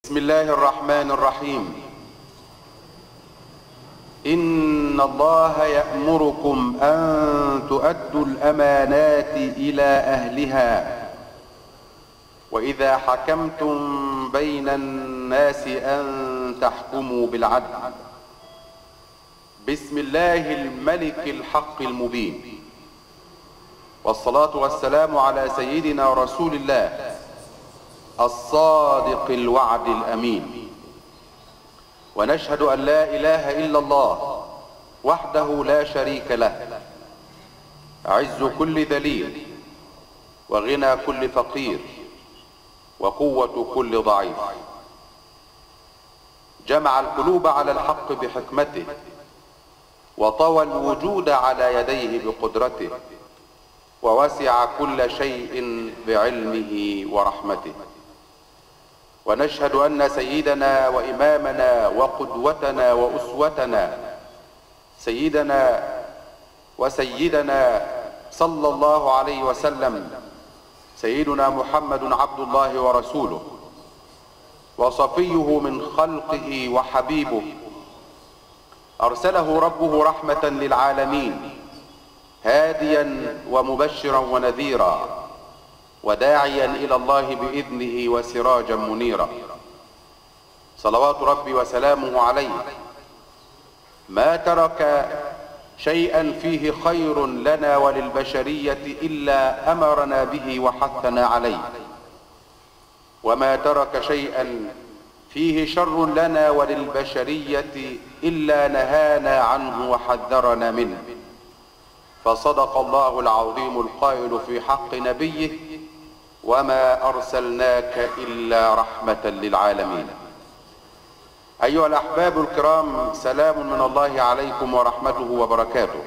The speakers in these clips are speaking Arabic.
بسم الله الرحمن الرحيم. إن الله يأمركم أن تؤدوا الأمانات إلى أهلها وإذا حكمتم بين الناس أن تحكموا بالعدل. بسم الله الملك الحق المبين، والصلاة والسلام على سيدنا رسول الله الصادق الوعد الأمين. ونشهد أن لا إله إلا الله وحده لا شريك له، عز كل ذليل وغنى كل فقير وقوة كل ضعيف. جمع القلوب على الحق بحكمته وطوى الوجود على يديه بقدرته ووسع كل شيء بعلمه ورحمته. ونشهد أن سيدنا وإمامنا وقدوتنا وأسوتنا سيدنا وسيدنا صلى الله عليه وسلم سيدنا محمد عبد الله ورسوله وصفيه من خلقه وحبيبه، أرسله ربه رحمة للعالمين هاديا ومبشرا ونذيرا وداعيا إلى الله بإذنه وسراجا منيرا. صلوات ربي وسلامه عليه، ما ترك شيئا فيه خير لنا وللبشرية إلا أمرنا به وحثنا عليه، وما ترك شيئا فيه شر لنا وللبشرية إلا نهانا عنه وحذرنا منه. فصدق الله العظيم القائل في حق نبيه: وما أرسلناك إلا رحمة للعالمين. أيها الأحباب الكرام، سلام من الله عليكم ورحمته وبركاته.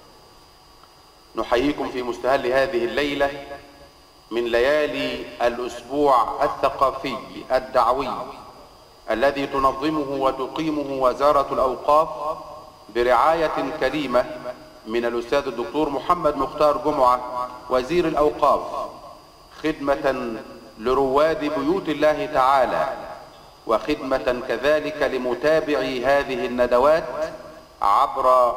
نحييكم في مستهل هذه الليلة من ليالي الأسبوع الثقافي الدعوي الذي تنظمه وتقيمه وزارة الأوقاف برعاية كريمة من الأستاذ الدكتور محمد مختار جمعة وزير الأوقاف، خدمة لرواد بيوت الله تعالى وخدمة كذلك لمتابعي هذه الندوات عبر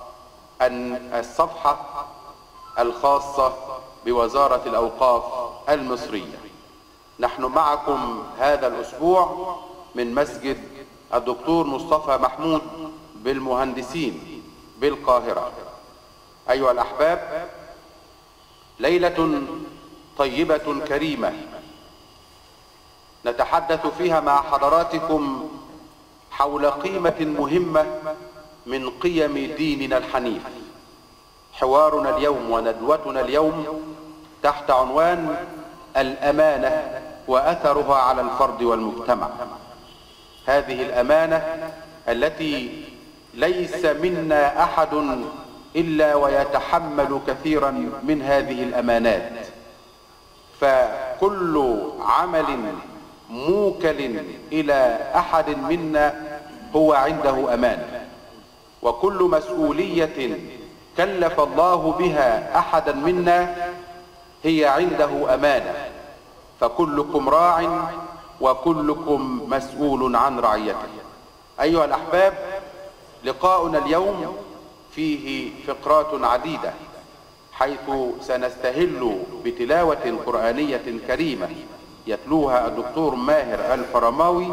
الصفحة الخاصة بوزارة الأوقاف المصرية. نحن معكم هذا الأسبوع من مسجد الدكتور مصطفى محمود بالمهندسين بالقاهرة. أيها الأحباب، ليلة طيبة كريمة نتحدث فيها مع حضراتكم حول قيمة مهمة من قيم ديننا الحنيف. حوارنا اليوم وندوتنا اليوم تحت عنوان الأمانة وأثرها على الفرد والمجتمع. هذه الأمانة التي ليس منا أحد إلا ويتحمل كثيرا من هذه الأمانات، فكل عمل موكل إلى أحد منا هو عنده أمانة، وكل مسؤولية كلف الله بها أحدا منا هي عنده أمانة، فكلكم راع وكلكم مسؤول عن رعيته. أيها الأحباب، لقاؤنا اليوم فيه فقرات عديدة، حيث سنستهل بتلاوة قرآنية كريمة يتلوها الدكتور ماهر الفرماوي،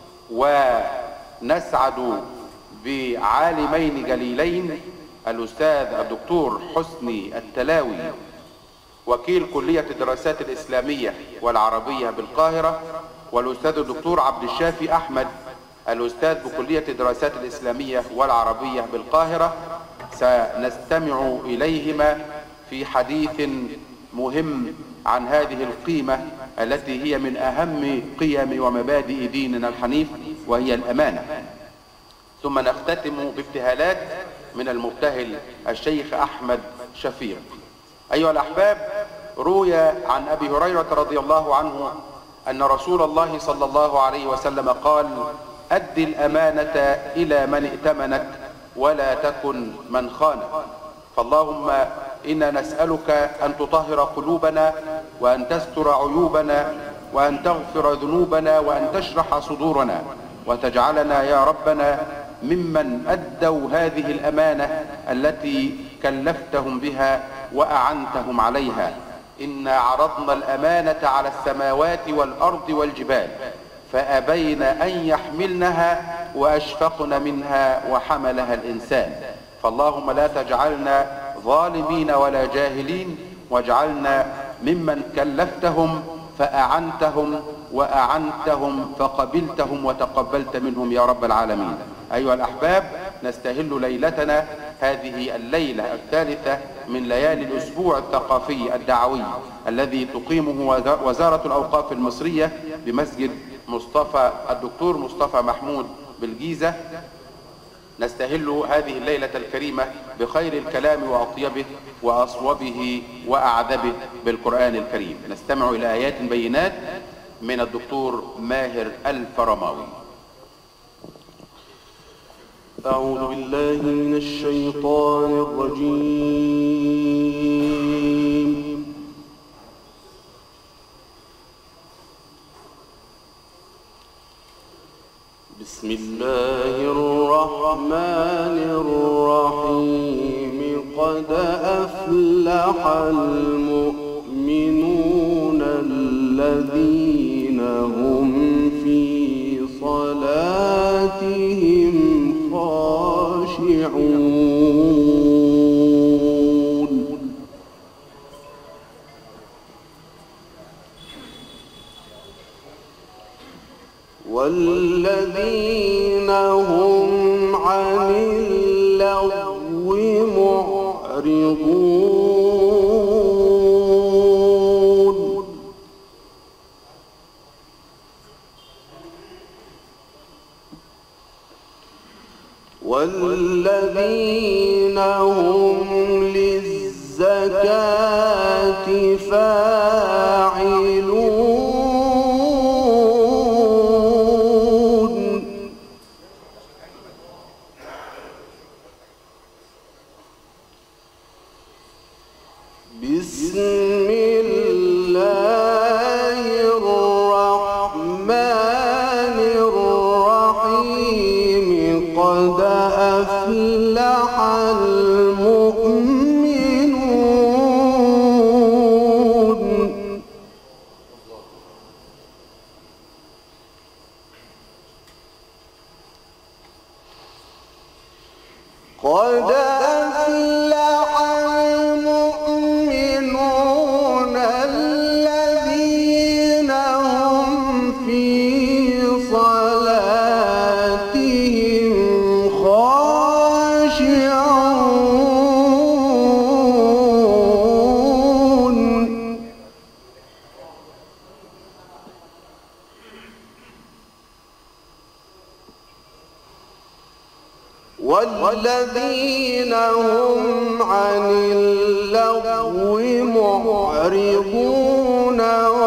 ونسعد بعالمين جليلين، الأستاذ الدكتور حسني التلاوي وكيل كلية الدراسات الإسلامية والعربية بالقاهرة، والأستاذ الدكتور عبد الشافي أحمد الأستاذ بكلية الدراسات الإسلامية والعربية بالقاهرة. سنستمع إليهما في حديث مهم عن هذه القيمة التي هي من أهم قيم ومبادئ ديننا الحنيف، وهي الأمانة. ثم نختتم بابتهالات من المبتهل الشيخ أحمد شفيق. أيها الأحباب، روي عن أبي هريرة رضي الله عنه أن رسول الله صلى الله عليه وسلم قال: أد الأمانة إلى من ائتمنك ولا تكن من خانك. فاللهم إنا نسألك أن تطهر قلوبنا وأن تستر عيوبنا وأن تغفر ذنوبنا وأن تشرح صدورنا، وتجعلنا يا ربنا ممن أدوا هذه الأمانة التي كلفتهم بها وأعنتهم عليها. إنا عرضنا الأمانة على السماوات والأرض والجبال فأبين أن يحملنها وأشفقن منها وحملها الإنسان. فاللهم لا تجعلنا ظالمين ولا جاهلين، واجعلنا ممن كلفتهم فأعنتهم وأعنتهم فقبلتهم وتقبلت منهم يا رب العالمين. أيها الأحباب، نستهل ليلتنا هذه الليلة الثالثة من ليالي الأسبوع الثقافي الدعوي الذي تقيمه وزارة الأوقاف المصرية بمسجد الدكتور مصطفى محمود بالجيزة. نستهل هذه الليلة الكريمة بخير الكلام وأطيبه وأصوبه وأعذبه بالقرآن الكريم. نستمع إلى آيات بينات من الدكتور ماهر الفرماوي. أعوذ بالله من الشيطان الرجيم. بسم الله الرحمن الرحيم. قد أفلح المؤمنون الذين هم في صلاتهم خاشعون. والذين هم عن اللغو معرضون. والذين هم للزكاة فاعلون. بسم الله الرحمن الرحيم. قد أفلح المؤمنون. قد أفلح المؤمنون الذين هم في صلاتهم خاشعون. والذين هم عن اللغو معرضون.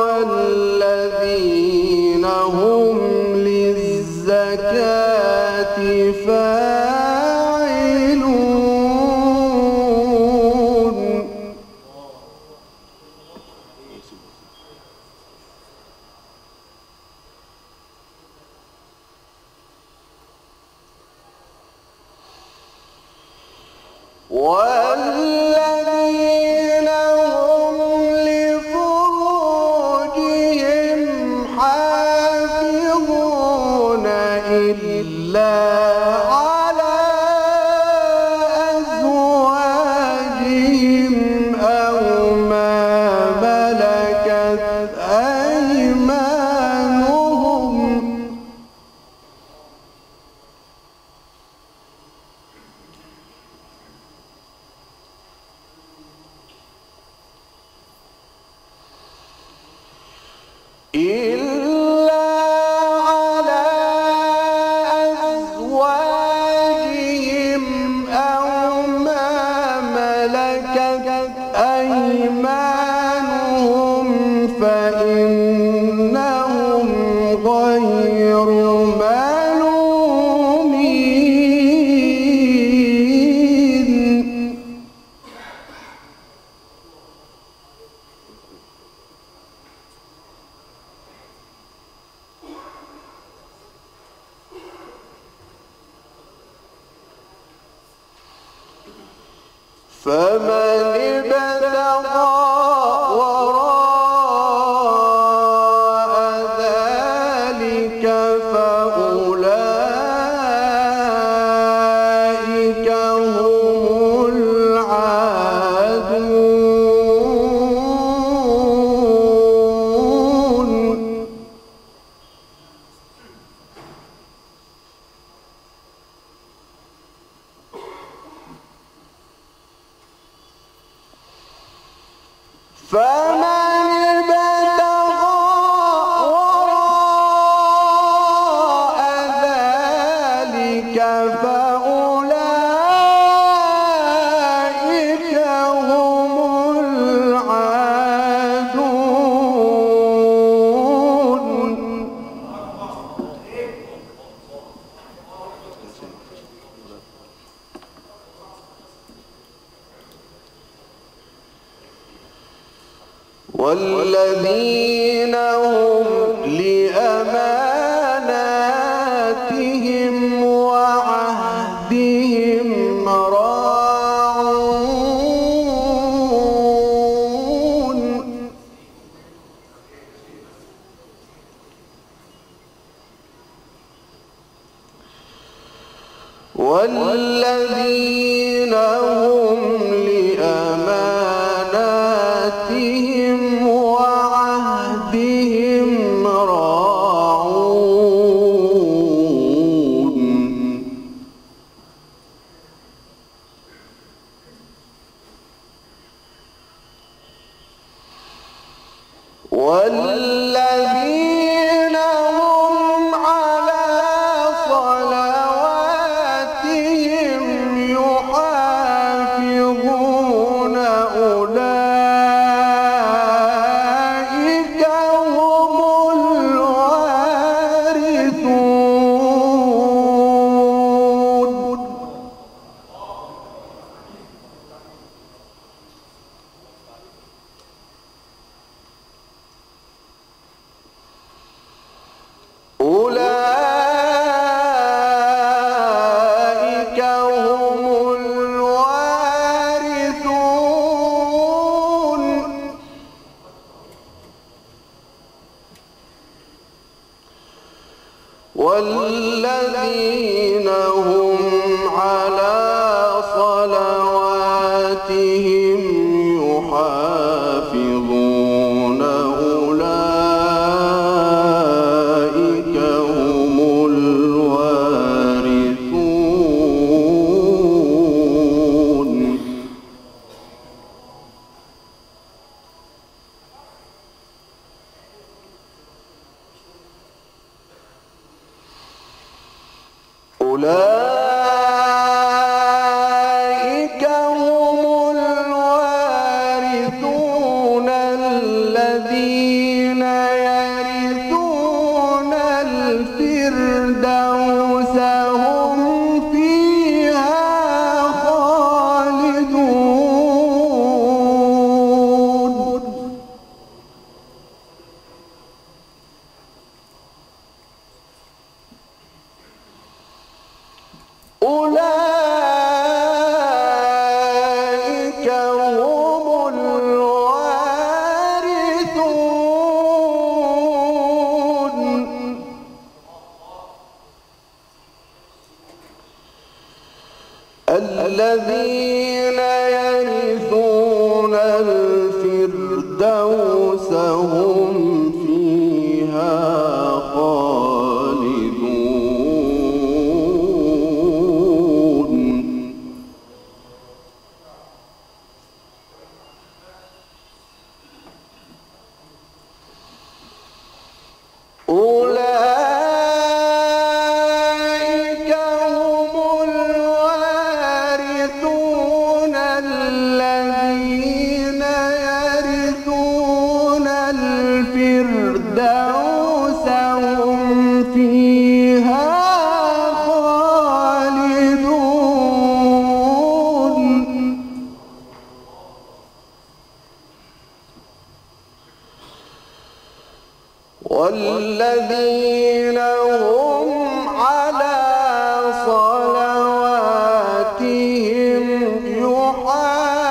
والذين هم للزكاة فاعلون. والذين هم لفروجهم حافظون إلا على أزواجهم أو ما ملكت أيمانهم. إلا على أزواجهم فمن ابتغى وراء ذلك فأولئك هم العادون. فمن ابتغى وراء ذلك فأولئك هم العادون. والذين هم لأماناتهم وعهدهم راعون. والذين هم لأماناتهم وعهدهم راعون. والذين هم على صلواتهم يحافظون أولئك هم الوارثون. أولئك هم الوارثون. والذين هم على صلواتهم يحافظون أولئك هم الوارثون. أولئك هم الوارثون الذين يرثون الفردوس هم فيها خالدون. أولئك هم الوارثون الذين يرثون الفردوس هم فيها خالدون. أولئك هم الوارثون الذين يرثون الفردوس هم فيها خالدون. والذين هم على صلواتهم يحافظون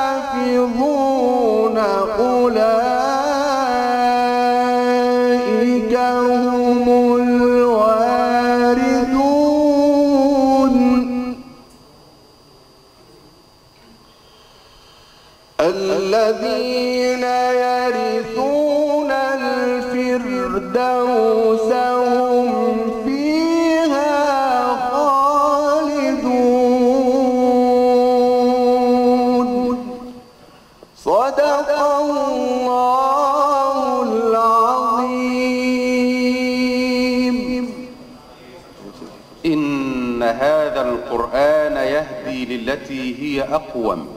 إن هذا القرآن يهدي للتي هي أقوم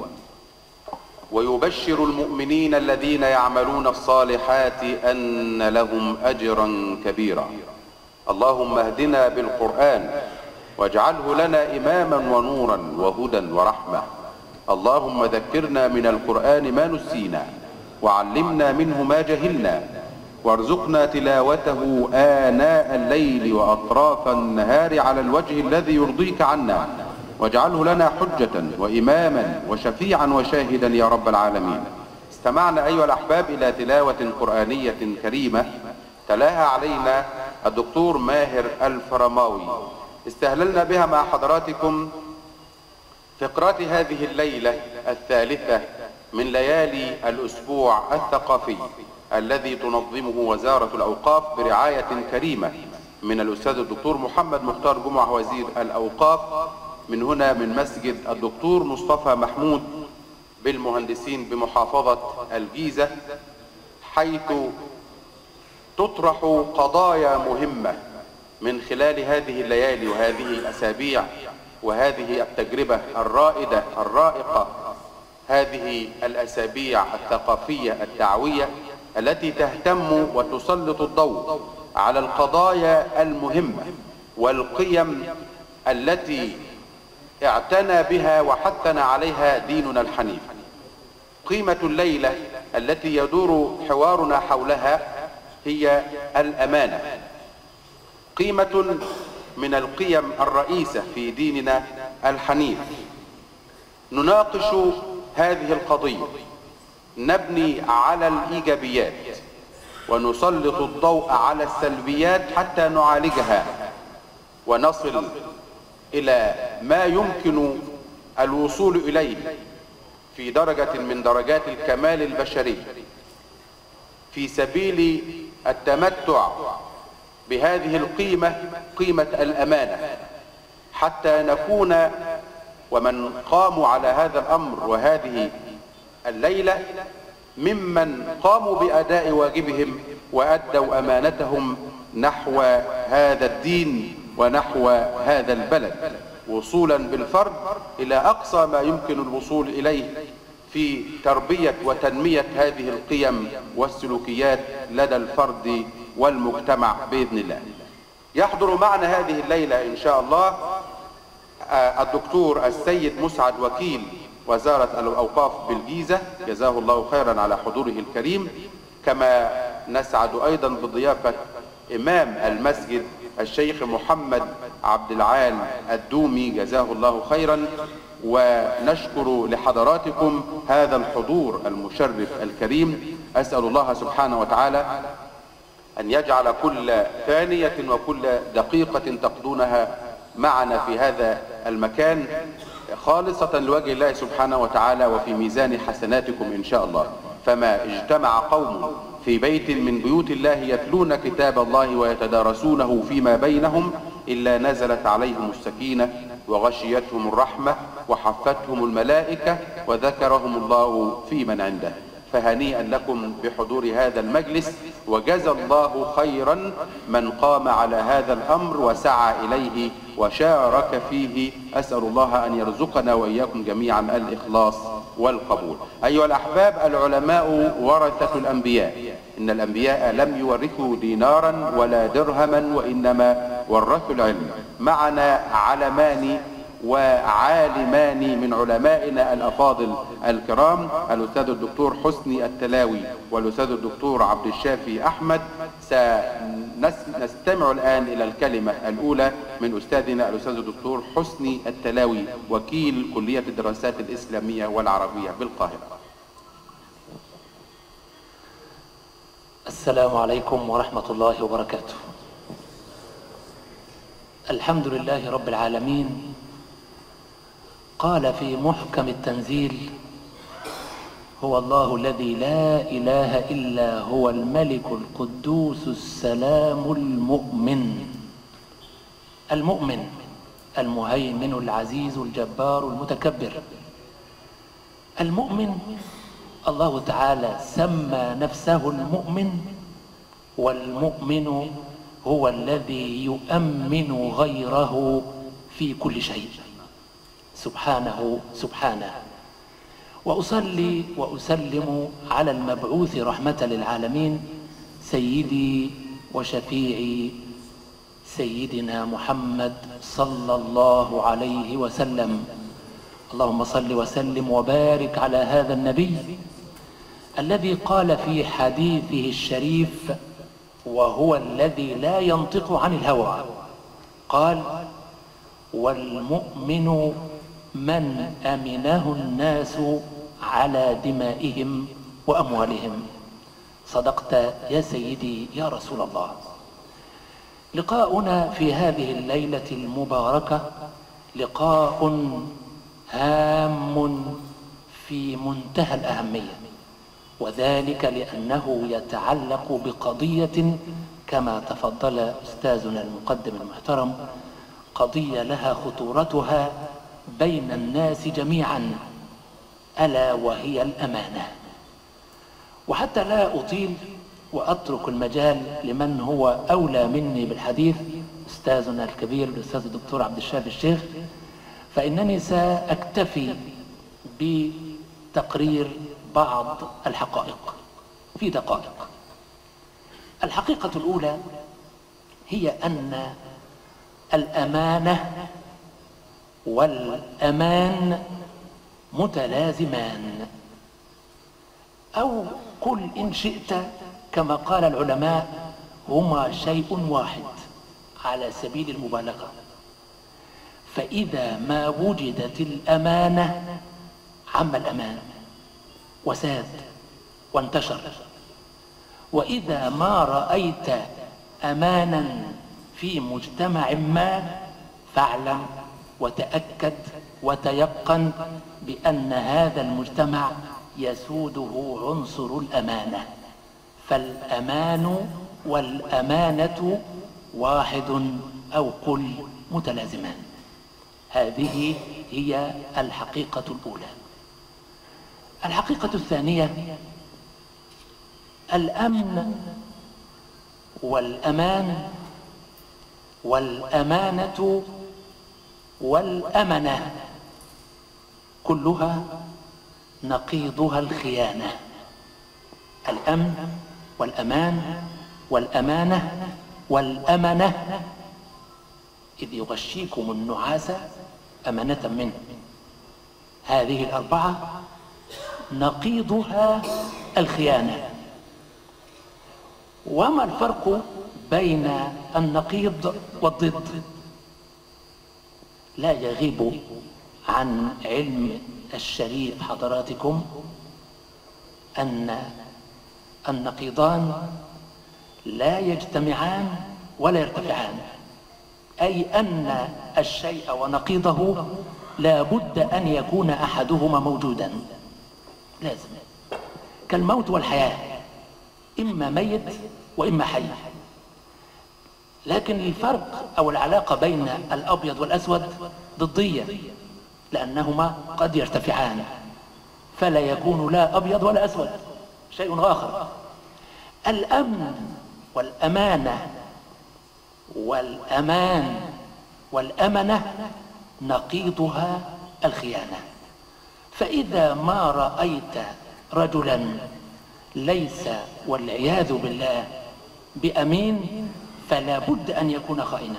ويبشر المؤمنين الذين يعملون الصالحات أن لهم أجرا كبيرا. اللهم اهدنا بالقرآن واجعله لنا إماما ونورا وهدى ورحمة. اللهم ذكرنا من القرآن ما نسينا وعلمنا منه ما جهلنا وارزقنا تلاوته آناء الليل وأطراف النهار على الوجه الذي يرضيك عنا، واجعله لنا حجة وإماما وشفيعا وشاهدا يا رب العالمين. استمعنا أيها الأحباب إلى تلاوة قرآنية كريمة تلاها علينا الدكتور ماهر الفرماوي. استهللنا بها مع حضراتكم فقرات هذه الليلة الثالثة من ليالي الأسبوع الثقافي الذي تنظمه وزارة الأوقاف برعاية كريمة من الأستاذ الدكتور محمد مختار جمعة وزير الأوقاف، من هنا من مسجد الدكتور مصطفى محمود بالمهندسين بمحافظة الجيزة، حيث تطرح قضايا مهمة من خلال هذه الليالي وهذه الأسابيع وهذه التجربة الرائدة الرائقة، هذه الأسابيع الثقافية الدعوية التي تهتم وتسلط الضوء على القضايا المهمة والقيم التي اعتنى بها وحثنا عليها ديننا الحنيف. قيمة الليلة التي يدور حوارنا حولها هي الأمانة، قيمة من القيم الرئيسة في ديننا الحنيف. نناقش هذه القضية، نبني على الإيجابيات ونسلط الضوء على السلبيات حتى نعالجها ونصل إلى ما يمكن الوصول إليه في درجة من درجات الكمال البشري في سبيل التمتع بهذه القيمة، قيمة الأمانة، حتى نكون ومن قاموا على هذا الأمر وهذه الليلة ممن قاموا بأداء واجبهم وأدوا أمانتهم نحو هذا الدين ونحو هذا البلد، وصولا بالفرد إلى أقصى ما يمكن الوصول إليه في تربية وتنمية هذه القيم والسلوكيات لدى الفرد والمجتمع بإذن الله. يحضر معنا هذه الليلة إن شاء الله الدكتور السيد مسعد وكيل وزارة الأوقاف بالجيزة، جزاه الله خيرا على حضوره الكريم، كما نسعد أيضا بضيافة إمام المسجد الشيخ محمد عبد العال الدومي، جزاه الله خيرا. ونشكر لحضراتكم هذا الحضور المشرف الكريم. أسأل الله سبحانه وتعالى أن يجعل كل ثانية وكل دقيقة تقضونها معنا في هذا المكان خالصة لوجه الله سبحانه وتعالى وفي ميزان حسناتكم إن شاء الله. فما اجتمع قوم في بيت من بيوت الله يتلون كتاب الله ويتدارسونه فيما بينهم إلا نزلت عليهم السكينة وغشيتهم الرحمة وحفتهم الملائكة وذكرهم الله في من عنده. فهنيئا لكم بحضور هذا المجلس، وجزى الله خيرا من قام على هذا الأمر وسعى إليه وشارك فيه. أسأل الله أن يرزقنا وإياكم جميعا الإخلاص والقبول. أيها الأحباب، العلماء ورثة الأنبياء، إن الأنبياء لم يورثوا دينارا ولا درهما وإنما ورثوا العلم. معنا علمان وعالمان من علمائنا الأفاضل الكرام، الأستاذ الدكتور حسني التلاوي والأستاذ الدكتور عبد الشافي أحمد. سنستمع الآن إلى الكلمة الأولى من أستاذنا الأستاذ الدكتور حسني التلاوي، وكيل كلية الدراسات الإسلامية والعربية بالقاهرة. السلام عليكم ورحمة الله وبركاته. الحمد لله رب العالمين. قال في محكم التنزيل: هو الله الذي لا إله إلا هو الملك القدوس السلام المؤمن. المؤمن المهيمن العزيز الجبار المتكبر. المؤمن الله تعالى سمى نفسه المؤمن، والمؤمن هو الذي يؤمن غيره في كل شيء، سبحانه سبحانه. وأصلي وأسلم على المبعوث رحمة للعالمين سيدي وشفيعي سيدنا محمد صلى الله عليه وسلم. اللهم صل وسلم وبارك على هذا النبي الذي قال في حديثه الشريف وهو الذي لا ينطق عن الهوى، قال: والمؤمن من أمنه الناس على دمائهم وأموالهم. صدقت يا سيدي يا رسول الله. لقاؤنا في هذه الليلة المباركة لقاء هام في منتهى الأهمية، وذلك لأنه يتعلق بقضية كما تفضل أستاذنا المقدم المحترم، قضية لها خطورتها بين الناس جميعا، ألا وهي الأمانة. وحتى لا أطيل وأترك المجال لمن هو أولى مني بالحديث، أستاذنا الكبير الأستاذ الدكتور عبد الشافي الشيخ، فإنني سأكتفي بتقرير بعض الحقائق في دقائق. الحقيقة الأولى هي أن الأمانة والأمان متلازمان، أو قل إن شئت كما قال العلماء هما شيء واحد على سبيل المبالغة. فإذا ما وجدت الأمانة عم الأمان وساد وانتشر، وإذا ما رأيت أمانا في مجتمع ما فاعلم وتأكد وتيقن بأن هذا المجتمع يسوده عنصر الأمانة. فالأمان والأمانة واحد أو قل متلازمان. هذه هي الحقيقة الأولى. الحقيقة الثانية: الأمن والأمان والأمانة والأمنة كلها نقيضها الخيانة. الأمن والأمان والأمانة والأمنة، إذ يغشيكم النعاس أمنة منه. هذه الأربعة نقيضها الخيانة. وما الفرق بين النقيض والضد؟ لا يغيب عن علم الشريف حضراتكم أن النقيضان لا يجتمعان ولا يرتفعان، أي أن الشيء ونقيضه لا بد أن يكون أحدهما موجودا، لازم، كالموت والحياة، إما ميت وإما حي. لكن الفرق أو العلاقة بين الأبيض والأسود ضدية، لأنهما قد يرتفعان فلا يكون لا أبيض ولا أسود، شيء آخر. الأمن والأمانة والأمان والأمنة نقيضها الخيانة. فإذا ما رأيت رجلا ليس والعياذ بالله بأمين فلا بد أن يكون خائنا،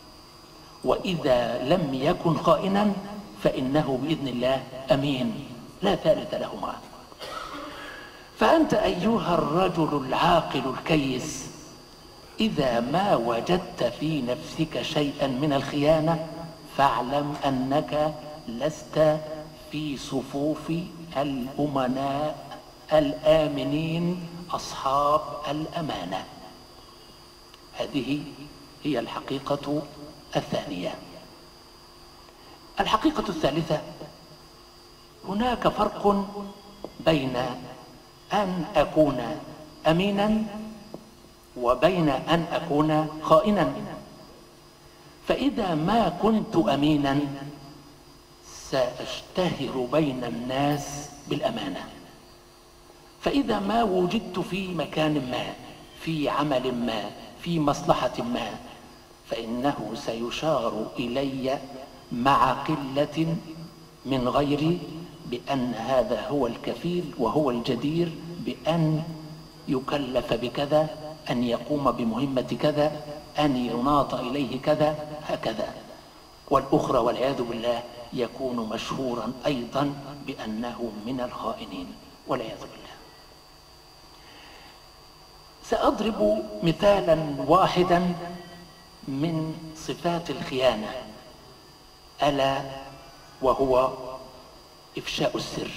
وإذا لم يكن خائنا فإنه بإذن الله أمين، لا ثالث لهما. فأنت أيها الرجل العاقل الكيس، إذا ما وجدت في نفسك شيئا من الخيانة فاعلم أنك لست في صفوف الأمناء الآمنين أصحاب الأمانة. هذه هي الحقيقة الثانية. الحقيقة الثالثة: هناك فرق بين أن أكون أمينا وبين أن أكون خائنا. فإذا ما كنت أمينا سأشتهر بين الناس بالأمانة. فإذا ما وجدت في مكان ما في عمل ما، في مصلحة ما، فإنه سيشار إلي مع قلة من غيري بأن هذا هو الكفيل وهو الجدير بأن يكلف بكذا، أن يقوم بمهمة كذا، أن يناط إليه كذا، هكذا. والأخرى والعياذ بالله يكون مشهورا أيضا بأنه من الخائنين والعياذ بالله. سأضرب مثالا واحدا من صفات الخيانة، ألا وهو إفشاء السر.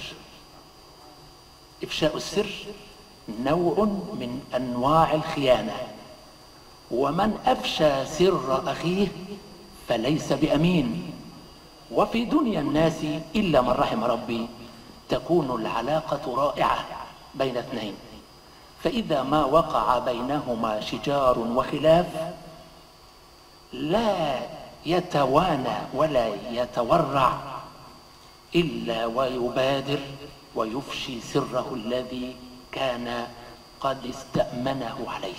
إفشاء السر نوع من أنواع الخيانة، ومن أفشى سر أخيه فليس بأمين. وفي دنيا الناس إلا من رحم ربي تكون العلاقة رائعة بين اثنين، فإذا ما وقع بينهما شجار وخلاف لا يتوانى ولا يتورع إلا ويبادر ويفشي سره الذي كان قد استأمنه عليه.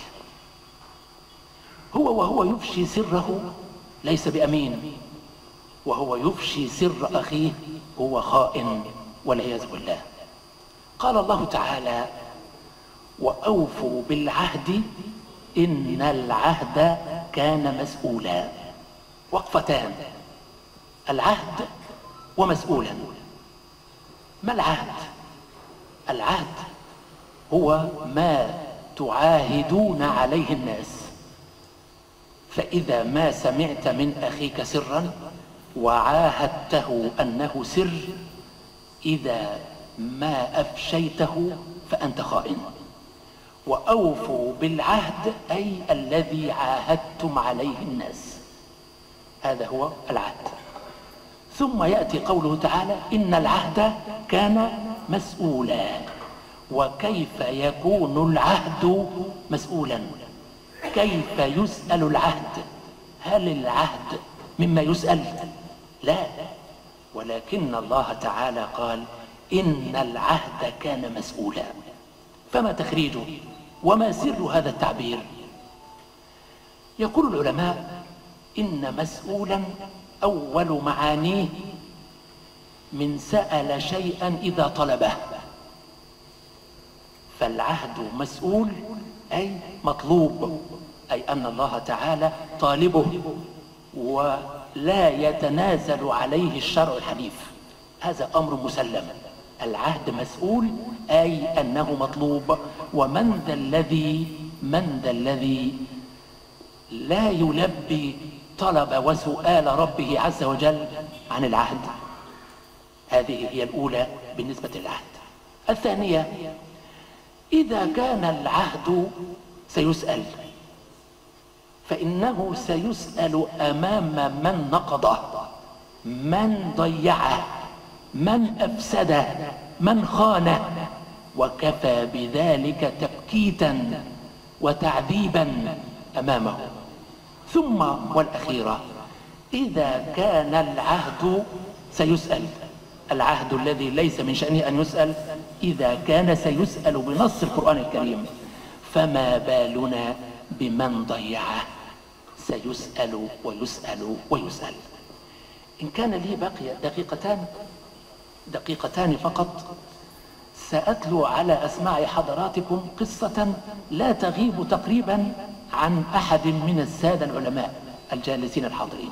وهو يفشي سره ليس بأمين، وهو يفشي سر أخيه هو خائن والعياذ بالله. قال الله تعالى: وأوفوا بالعهد إن العهد كان مسؤولا. وقفتان: العهد ومسؤولا. ما العهد؟ العهد هو ما تعاهدون عليه الناس، فإذا ما سمعت من أخيك سرا وعاهدته أنه سر، إذا ما أفشيته فأنت خائن. وأوفوا بالعهد أي الذي عاهدتم عليه الناس، هذا هو العهد. ثم يأتي قوله تعالى: إن العهد كان مسؤولا. وكيف يكون العهد مسؤولا؟ كيف يسأل العهد؟ هل العهد مما يسأل؟ لا، ولكن الله تعالى قال: إن العهد كان مسؤولا. فما تخريجه وما سر هذا التعبير؟ يقول العلماء: إن مسؤولا أول معانيه من سأل شيئا إذا طلبه، فالعهد مسؤول أي مطلوب، أي أن الله تعالى طالبه ولا يتنازل عليه الشرع الحنيف، هذا أمر مسلم. العهد مسؤول أي أنه مطلوب. ومن ذا الذي لا يلبي طلب وسؤال ربه عز وجل عن العهد؟ هذه هي الأولى بالنسبة للعهد. الثانية: إذا كان العهد سيسأل فإنه سيسأل أمام من نقضه، من ضيعه، من أفسده، من خانه، وكفى بذلك تبكيتا وتعذيبا أمامه. ثم والأخيرة: إذا كان العهد سيسأل، العهد الذي ليس من شأنه أن يسأل، إذا كان سيسأل بنص القرآن الكريم، فما بالنا بمن ضيعه؟ سيسأل ويسأل ويسأل. إن كان لي بقي دقيقتان فقط، سأتلو على أسماع حضراتكم قصة لا تغيب تقريبا عن أحد من السادة العلماء الجالسين الحاضرين.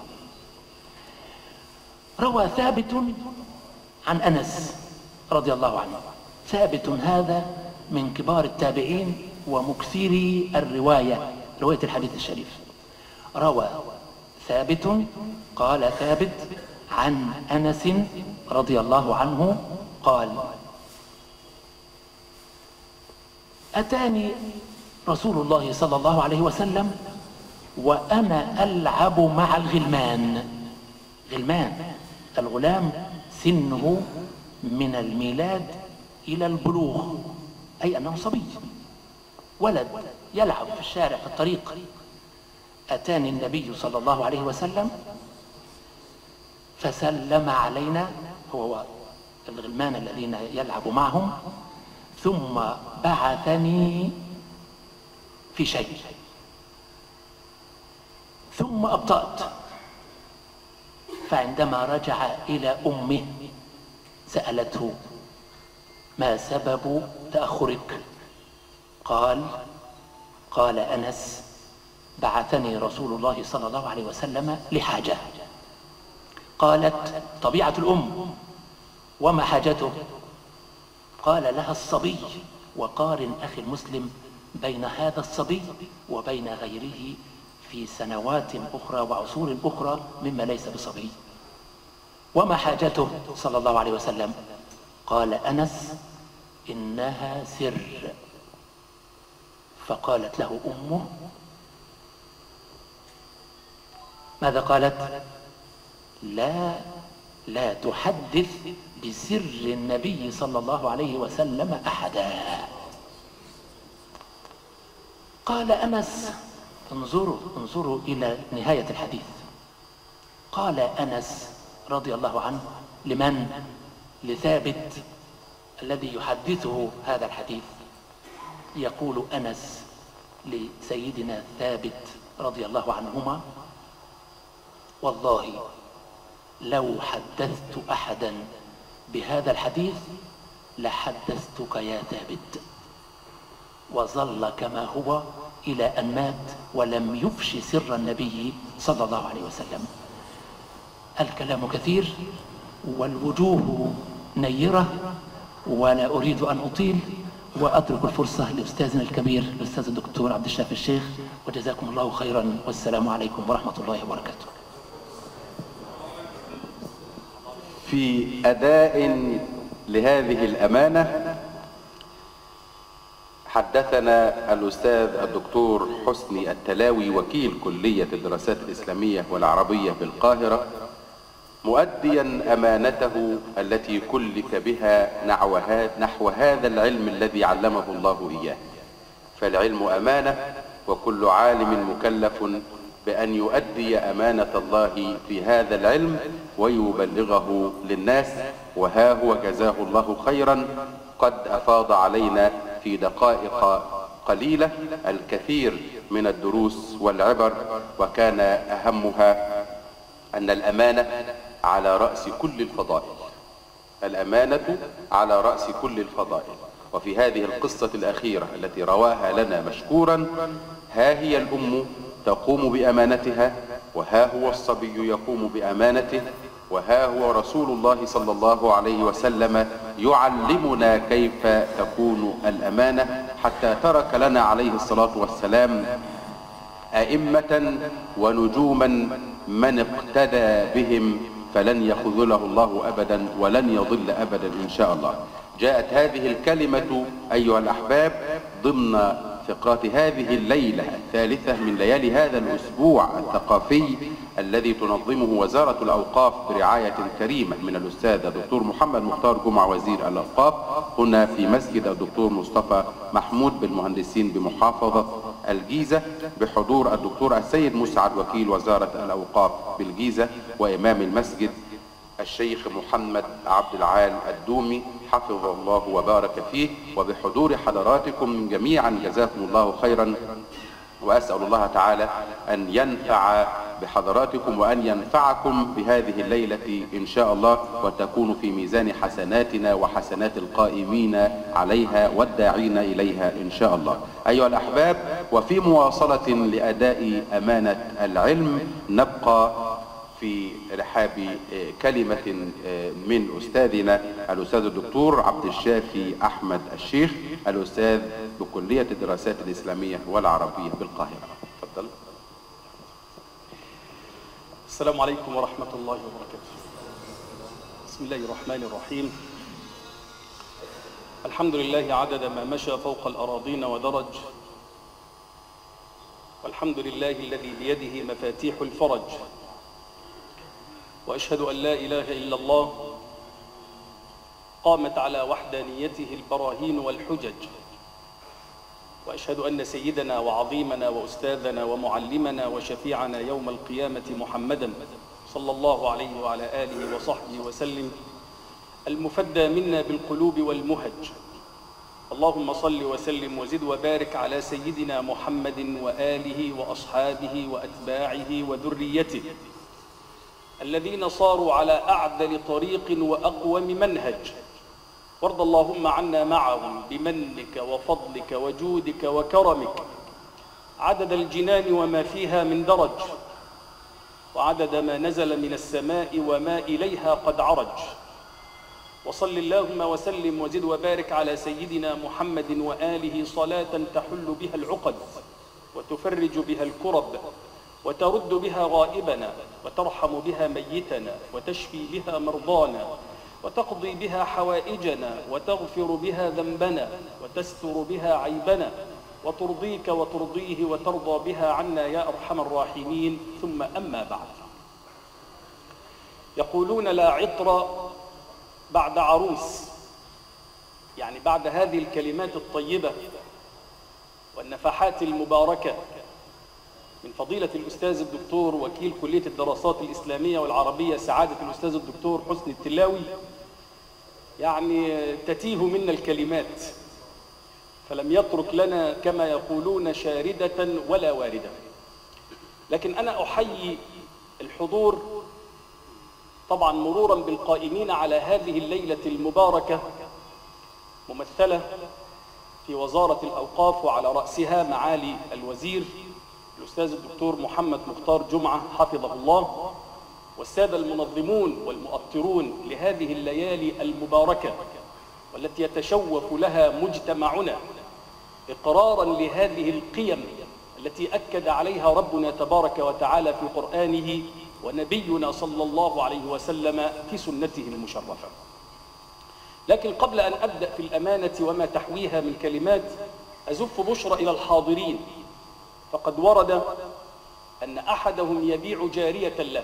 روى ثابت عن أنس رضي الله عنه. ثابت هذا من كبار التابعين ومكثري رواية الحديث الشريف. روى ثابت، قال ثابت عن أنس رضي الله عنه قال: أتاني رسول الله صلى الله عليه وسلم وأنا ألعب مع الغلمان. الغلام سنه من الميلاد إلى البلوغ، أي أنه صبي، ولد يلعب في الشارع في الطريق. أتاني النبي صلى الله عليه وسلم فسلم علينا، هو الغلمان الذين يلعب معهم، ثم بعثني في شيء. ثم أبطأت، فعندما رجع إلى أمه سألته: ما سبب تأخرك؟ قال أنس: بعثني رسول الله صلى الله عليه وسلم لحاجة. قالت: طبيعة الأم، وما حاجته؟ قال لها: الصبي. وقارن أخي المسلم بين هذا الصبي وبين غيره في سنوات أخرى وعصور أخرى مما ليس بصبي. وما حاجته صلى الله عليه وسلم؟ قال أنس: إنها سر. فقالت له أمه: ماذا قالت؟ لا تحدث بسر النبي صلى الله عليه وسلم أحدا. قال أنس: انظروا إلى نهاية الحديث. قال أنس رضي الله عنه لمن؟ لثابت الذي يحدثه هذا الحديث. يقول أنس لسيدنا ثابت رضي الله عنهما: والله لو حدثت أحدا بهذا الحديث لحدثتك يا ثابت. وظل كما هو إلى أن مات ولم يفش سر النبي صلى الله عليه وسلم. الكلام كثير والوجوه نيرة، ولا أريد أن أطيل، وأترك الفرصة لأستاذنا الكبير الأستاذ الدكتور عبد الشافي الشيخ، وجزاكم الله خيرا، والسلام عليكم ورحمة الله وبركاته. في أداء لهذه الأمانة حدثنا الأستاذ الدكتور حسني التلاوي وكيل كلية الدراسات الإسلامية والعربية بالقاهرة، مؤديا أمانته التي كلف بها نحو هذا العلم الذي علمه الله إياه. فالعلم أمانة، وكل عالم مكلف بأن يؤدي أمانة الله في هذا العلم ويبلغه للناس. وها هو جزاه الله خيرا قد أفاض علينا في دقائق قليلة الكثير من الدروس والعبر، وكان أهمها أن الأمانة على رأس كل الفضائل. الأمانة على رأس كل الفضائل. وفي هذه القصة الأخيرة التي رواها لنا مشكورا، ها هي الأم تقوم بأمانتها، وها هو الصبي يقوم بأمانته، وها هو رسول الله صلى الله عليه وسلم يعلمنا كيف تكون الأمانة، حتى ترك لنا عليه الصلاة والسلام أئمة ونجوما من اقتدى بهم فلن يخذله الله أبدا ولن يضل أبدا إن شاء الله. جاءت هذه الكلمة أيها الأحباب ضمن فقرات هذه الليلة الثالثة من ليالي هذا الأسبوع الثقافي الذي تنظمه وزارة الأوقاف برعاية كريمة من الأستاذ الدكتور محمد مختار جمعة وزير الأوقاف، هنا في مسجد الدكتور مصطفى محمود بالمهندسين بمحافظة الجيزة، بحضور الدكتور السيد مسعد وكيل وزارة الأوقاف بالجيزة، وإمام المسجد الشيخ محمد عبد العال الدومي حفظه الله وبارك فيه، وبحضور حضراتكم جميعا جزاكم الله خيرا. وأسأل الله تعالى أن ينفع بحضراتكم وأن ينفعكم بهذه الليلة إن شاء الله، وتكون في ميزان حسناتنا وحسنات القائمين عليها والداعين إليها إن شاء الله. أيها الأحباب، وفي مواصلة لأداء أمانة العلم نبقى في رحاب كلمة من أستاذنا الأستاذ الدكتور عبد الشافي أحمد الشيخ، الأستاذ بكلية الدراسات الإسلامية والعربية بالقاهرة. تفضل. السلام عليكم ورحمة الله وبركاته. بسم الله الرحمن الرحيم. الحمد لله عدد ما مشى فوق الأراضين ودرج، والحمد لله الذي بيده مفاتيح الفرج، وأشهد أن لا إله إلا الله قامت على وحدانيته البراهين والحجج، وأشهد أن سيدنا وعظيمنا وأستاذنا ومعلمنا وشفيعنا يوم القيامة محمدًا صلى الله عليه وعلى آله وصحبه وسلم، المفدى منا بالقلوب والمهج، اللهم صل وسلم وزد وبارك على سيدنا محمد وآله وأصحابه وأتباعه وذريته الذين صاروا على أعدل طريق وأقوم منهج، وارض اللهم عنا معهم بمنك وفضلك وجودك وكرمك عدد الجنان وما فيها من درج، وعدد ما نزل من السماء وما إليها قد عرج. وصل اللهم وسلم وزد وبارك على سيدنا محمد وآله صلاة تحل بها العقد وتفرج بها الكرب وترد بها غائبنا وترحم بها ميتنا وتشفي بها مرضانا وتقضي بها حوائجنا وتغفر بها ذنبنا وتستر بها عيبنا وترضيك وترضيه وترضى بها عنا يا أرحم الراحمين. ثم أما بعد، يقولون لا عطر بعد عروس، يعني بعد هذه الكلمات الطيبة والنفحات المباركة من فضيلة الأستاذ الدكتور وكيل كلية الدراسات الإسلامية والعربية سعادة الأستاذ الدكتور حسني التلاوي، يعني تتيه منا الكلمات، فلم يترك لنا كما يقولون شاردة ولا واردة. لكن أنا أحيي الحضور طبعا مرورا بالقائمين على هذه الليلة المباركة، ممثلة في وزارة الأوقاف وعلى رأسها معالي الوزير الأستاذ الدكتور محمد مختار جمعة حفظه الله، والسادة المنظمون والمؤطرون لهذه الليالي المباركة والتي يتشوف لها مجتمعنا إقرارا لهذه القيم التي أكد عليها ربنا تبارك وتعالى في قرآنه ونبينا صلى الله عليه وسلم في سنته المشرفة. لكن قبل أن أبدأ في الأمانة وما تحويها من كلمات، أزف بشرى إلى الحاضرين، فقد ورد أن أحدهم يبيع جارية له،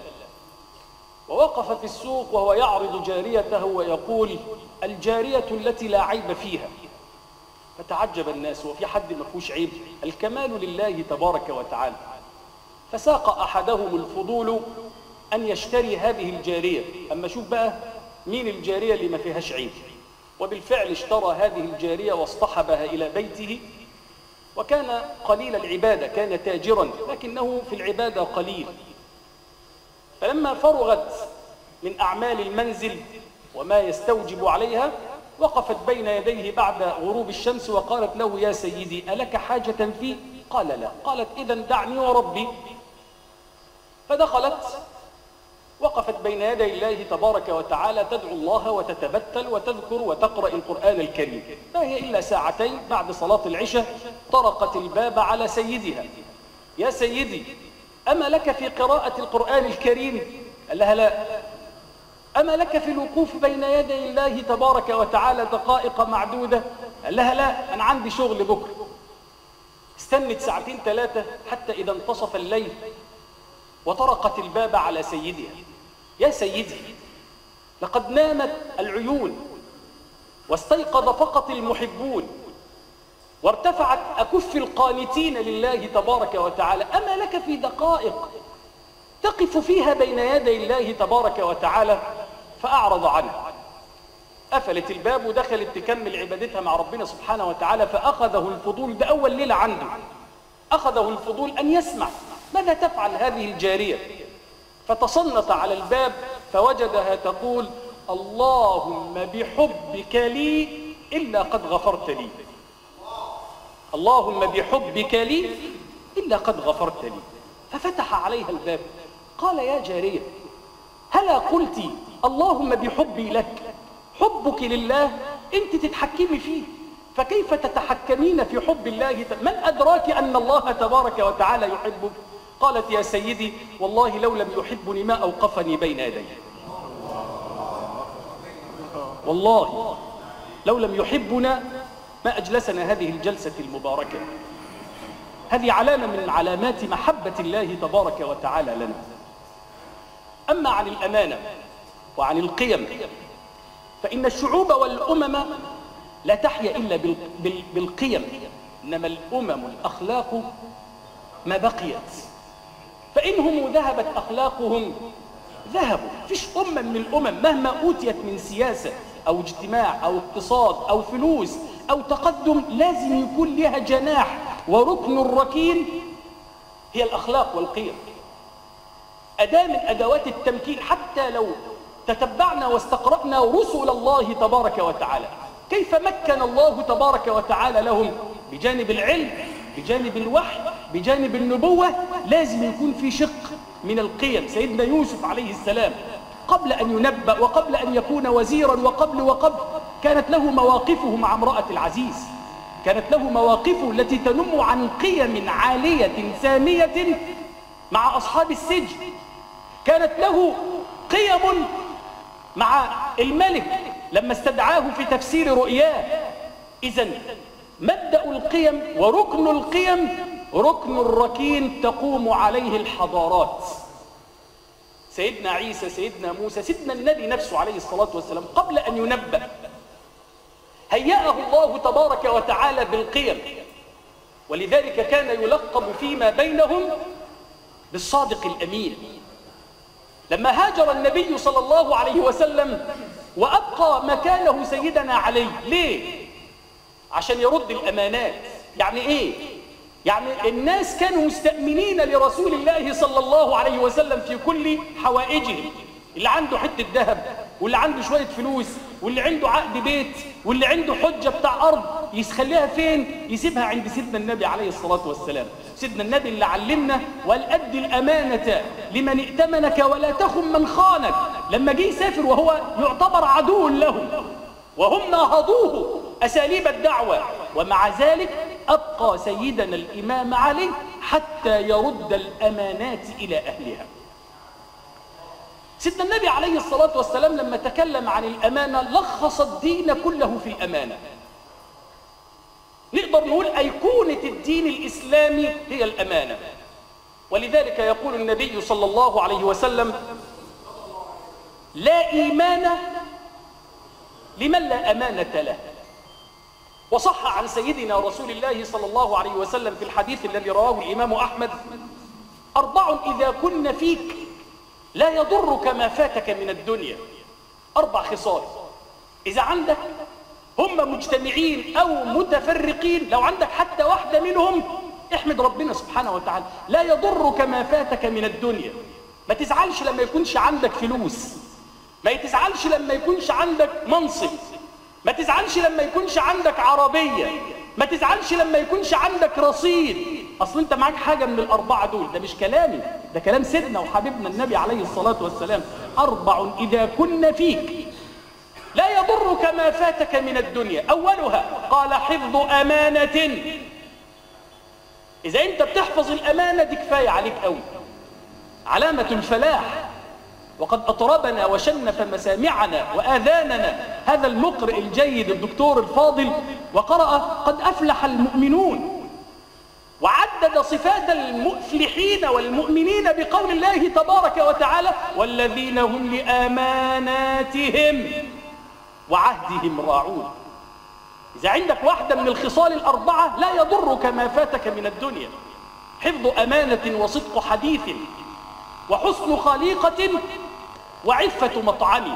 ووقف في السوق وهو يعرض جاريته ويقول: الجارية التي لا عيب فيها. فتعجب الناس: وفي حد ما فيهوش عيب؟ الكمال لله تبارك وتعالى. فساق أحدهم الفضول أن يشتري هذه الجارية، أما شوف بقى مين الجارية اللي ما فيهاش عيب. وبالفعل اشترى هذه الجارية واصطحبها إلى بيته، وكان قليل العبادة، كان تاجرا لكنه في العبادة قليل. فلما فرغت من أعمال المنزل وما يستوجب عليها، وقفت بين يديه بعد غروب الشمس وقالت له: يا سيدي، ألك حاجة فيه؟ قال: لا. قالت: إذن دعني وربي. فدخلت، وقفت بين يدي الله تبارك وتعالى تدعو الله وتتبتل وتذكر وتقرأ القرآن الكريم. ما هي إلا ساعتين بعد صلاة العشاء طرقت الباب على سيدها: يا سيدي، أما لك في قراءة القرآن الكريم؟ قال لها: لا. أما لك في الوقوف بين يدي الله تبارك وتعالى دقائق معدودة؟ قال لها: لا، أنا عندي شغل بكرة. استنت ساعتين ثلاثة حتى إذا انتصف الليل وطرقت الباب على سيدها: يا سيدي، لقد نامت العيون واستيقظ فقط المحبون وارتفعت أكف القانتين لله تبارك وتعالى، أما لك في دقائق تقف فيها بين يدي الله تبارك وتعالى؟ فأعرض عنه. قفلت الباب ودخلت تكمل عبادتها مع ربنا سبحانه وتعالى. فأخذه الفضول، ده أول ليلة عنده، أخذه الفضول أن يسمع ماذا تفعل هذه الجارية. فتصنت على الباب فوجدها تقول: اللهم بحبك لي إلا قد غفرت لي، اللهم بحبك لي إلا قد غفرت لي. ففتح عليها الباب قال: يا جارية، هلا قلت اللهم بحبي لك؟ حبك لله أنت تتحكمي فيه، فكيف تتحكمين في حب الله؟ من أدراك أن الله تبارك وتعالى يحبك؟ قالت: يا سيدي، والله لو لم يحبني ما أوقفني بين يديه، والله لو لم يحبنا ما أجلسنا هذه الجلسة المباركة. هذه علامة من علامات محبة الله تبارك وتعالى لنا. أما عن الأمانة وعن القيم، فإن الشعوب والأمم لا تحيا إلا بالقيم، إنما الأمم الأخلاق ما بقيت، فإنهم ذهبت أخلاقهم ذهبوا. فيش أمة من الأمم مهما أوتيت من سياسة أو اجتماع أو اقتصاد أو فلوس أو تقدم لازم يكون لها جناح، وركن الركين هي الأخلاق والقيم، أداة من أدوات التمكين. حتى لو تتبعنا واستقرأنا رسل الله تبارك وتعالى كيف مكن الله تبارك وتعالى لهم بجانب العلم، بجانب الوحي، بجانب النبوة، لازم يكون في شق من القيم. سيدنا يوسف عليه السلام قبل أن ينبأ وقبل أن يكون وزيرا وقبل كانت له مواقفه مع امرأة العزيز، كانت له مواقفه التي تنم عن قيم عالية سامية مع أصحاب السجن، كانت له قيم مع الملك لما استدعاه في تفسير رؤياه. إذن مبدأ القيم وركن القيم ركن الركين تقوم عليه الحضارات. سيدنا عيسى، سيدنا موسى، سيدنا النبي نفسه عليه الصلاة والسلام قبل أن ينبأ هيأه الله تبارك وتعالى بالقيم، ولذلك كان يلقب فيما بينهم بالصادق الأمين. لما هاجر النبي صلى الله عليه وسلم وأبقى مكانه سيدنا علي، ليه؟ عشان يرد الأمانات. يعني إيه؟ يعني الناس كانوا مستأمنين لرسول الله صلى الله عليه وسلم في كل حوائجهم، اللي عنده حتة ذهب، واللي عنده شوية فلوس، واللي عنده عقد بيت، واللي عنده حجة بتاع أرض، يخليها فين؟ يسيبها عند سيدنا النبي عليه الصلاة والسلام. سيدنا النبي اللي علمنا وقال أد الأمانة لمن ائتمنك ولا تخن من خانك. لما جه يسافر وهو يعتبر عدو لهم وهم ناهضوه أساليب الدعوة، ومع ذلك أبقى سيدنا الإمام علي حتى يرد الأمانات إلى أهلها. سيدنا النبي عليه الصلاة والسلام لما تكلم عن الأمانة لخص الدين كله في الأمانة. نقدر نقول أيقونة الدين الإسلامي هي الأمانة، ولذلك يقول النبي صلى الله عليه وسلم: لا إيمان لمن لا أمانة له. وصح عن سيدنا رسول الله صلى الله عليه وسلم في الحديث الذي رواه الإمام أحمد: 4 إذا كن فيك لا يضرك ما فاتك من الدنيا. 4 خصال إذا عندك هم مجتمعين أو متفرقين، لو عندك حتى واحدة منهم احمد ربنا سبحانه وتعالى. لا يضرك ما فاتك من الدنيا. ما تزعلش لما يكونش عندك فلوس، ما تزعلش لما يكونش عندك منصب، ما تزعلش لما يكونش عندك عربية، ما تزعلش لما يكونش عندك رصيد. أصل أنت معاك حاجة من ال4 دول. ده مش كلامي، ده كلام سيدنا وحبيبنا النبي عليه الصلاة والسلام. 4 إذا كن فيك لا يضرك ما فاتك من الدنيا. أولها قال: حفظ أمانة. إذا أنت بتحفظ الأمانة دي كفاية عليك قوي، علامة الفلاح. وقد أطربنا وشنف مسامعنا وآذاننا هذا المقرئ الجيد الدكتور الفاضل، وقرأ: قد أفلح المؤمنون، وعدد صفات المفلحين والمؤمنين بقول الله تبارك وتعالى: والذين هم لأماناتهم وعهدهم راعون. إذا عندك واحدة من الخصال ال4 لا يضرك ما فاتك من الدنيا. حفظ أمانة وصدق حديث وحسن خليقة وعفة مطعم.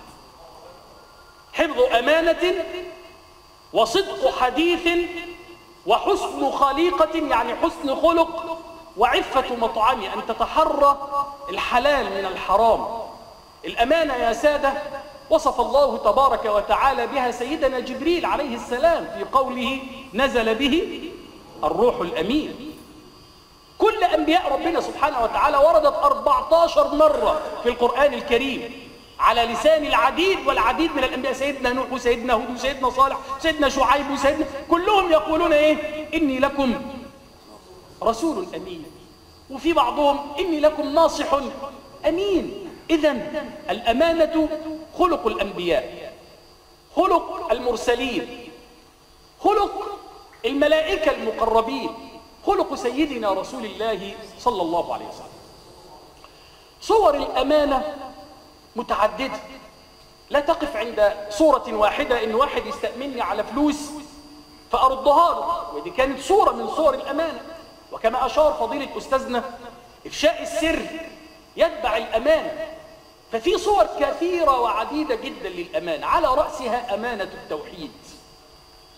حفظ أمانة وصدق حديث وحسن خليقة، يعني حسن خلق، وعفة مطعم، أن تتحرى الحلال من الحرام. الأمانة يا سادة وصف الله تبارك وتعالى بها سيدنا جبريل عليه السلام في قوله: نزل به الروح الأمين. كل أنبياء ربنا سبحانه وتعالى وردت 14 مرة في القرآن الكريم على لسان العديد والعديد من الأنبياء. سيدنا نوح وسيدنا هود وسيدنا صالح وسيدنا شعيب وسيدنا، كلهم يقولون إيه؟ إني لكم رسول أمين. وفي بعضهم: إني لكم ناصح أمين. إذن الأمانة خلق الأنبياء، خلق المرسلين، خلق الملائكة المقربين، خلق سيدنا رسول الله صلى الله عليه وسلم. صور الأمانة متعددة، لا تقف عند صورة واحدة إن واحد يستأمنني على فلوس فأردها له، ودي كانت صورة من صور الأمانة. وكما أشار فضيلة أستاذنا، إفشاء السر يتبع الأمانة. ففي صور كثيرة وعديدة جدا للأمانة، على رأسها أمانة التوحيد.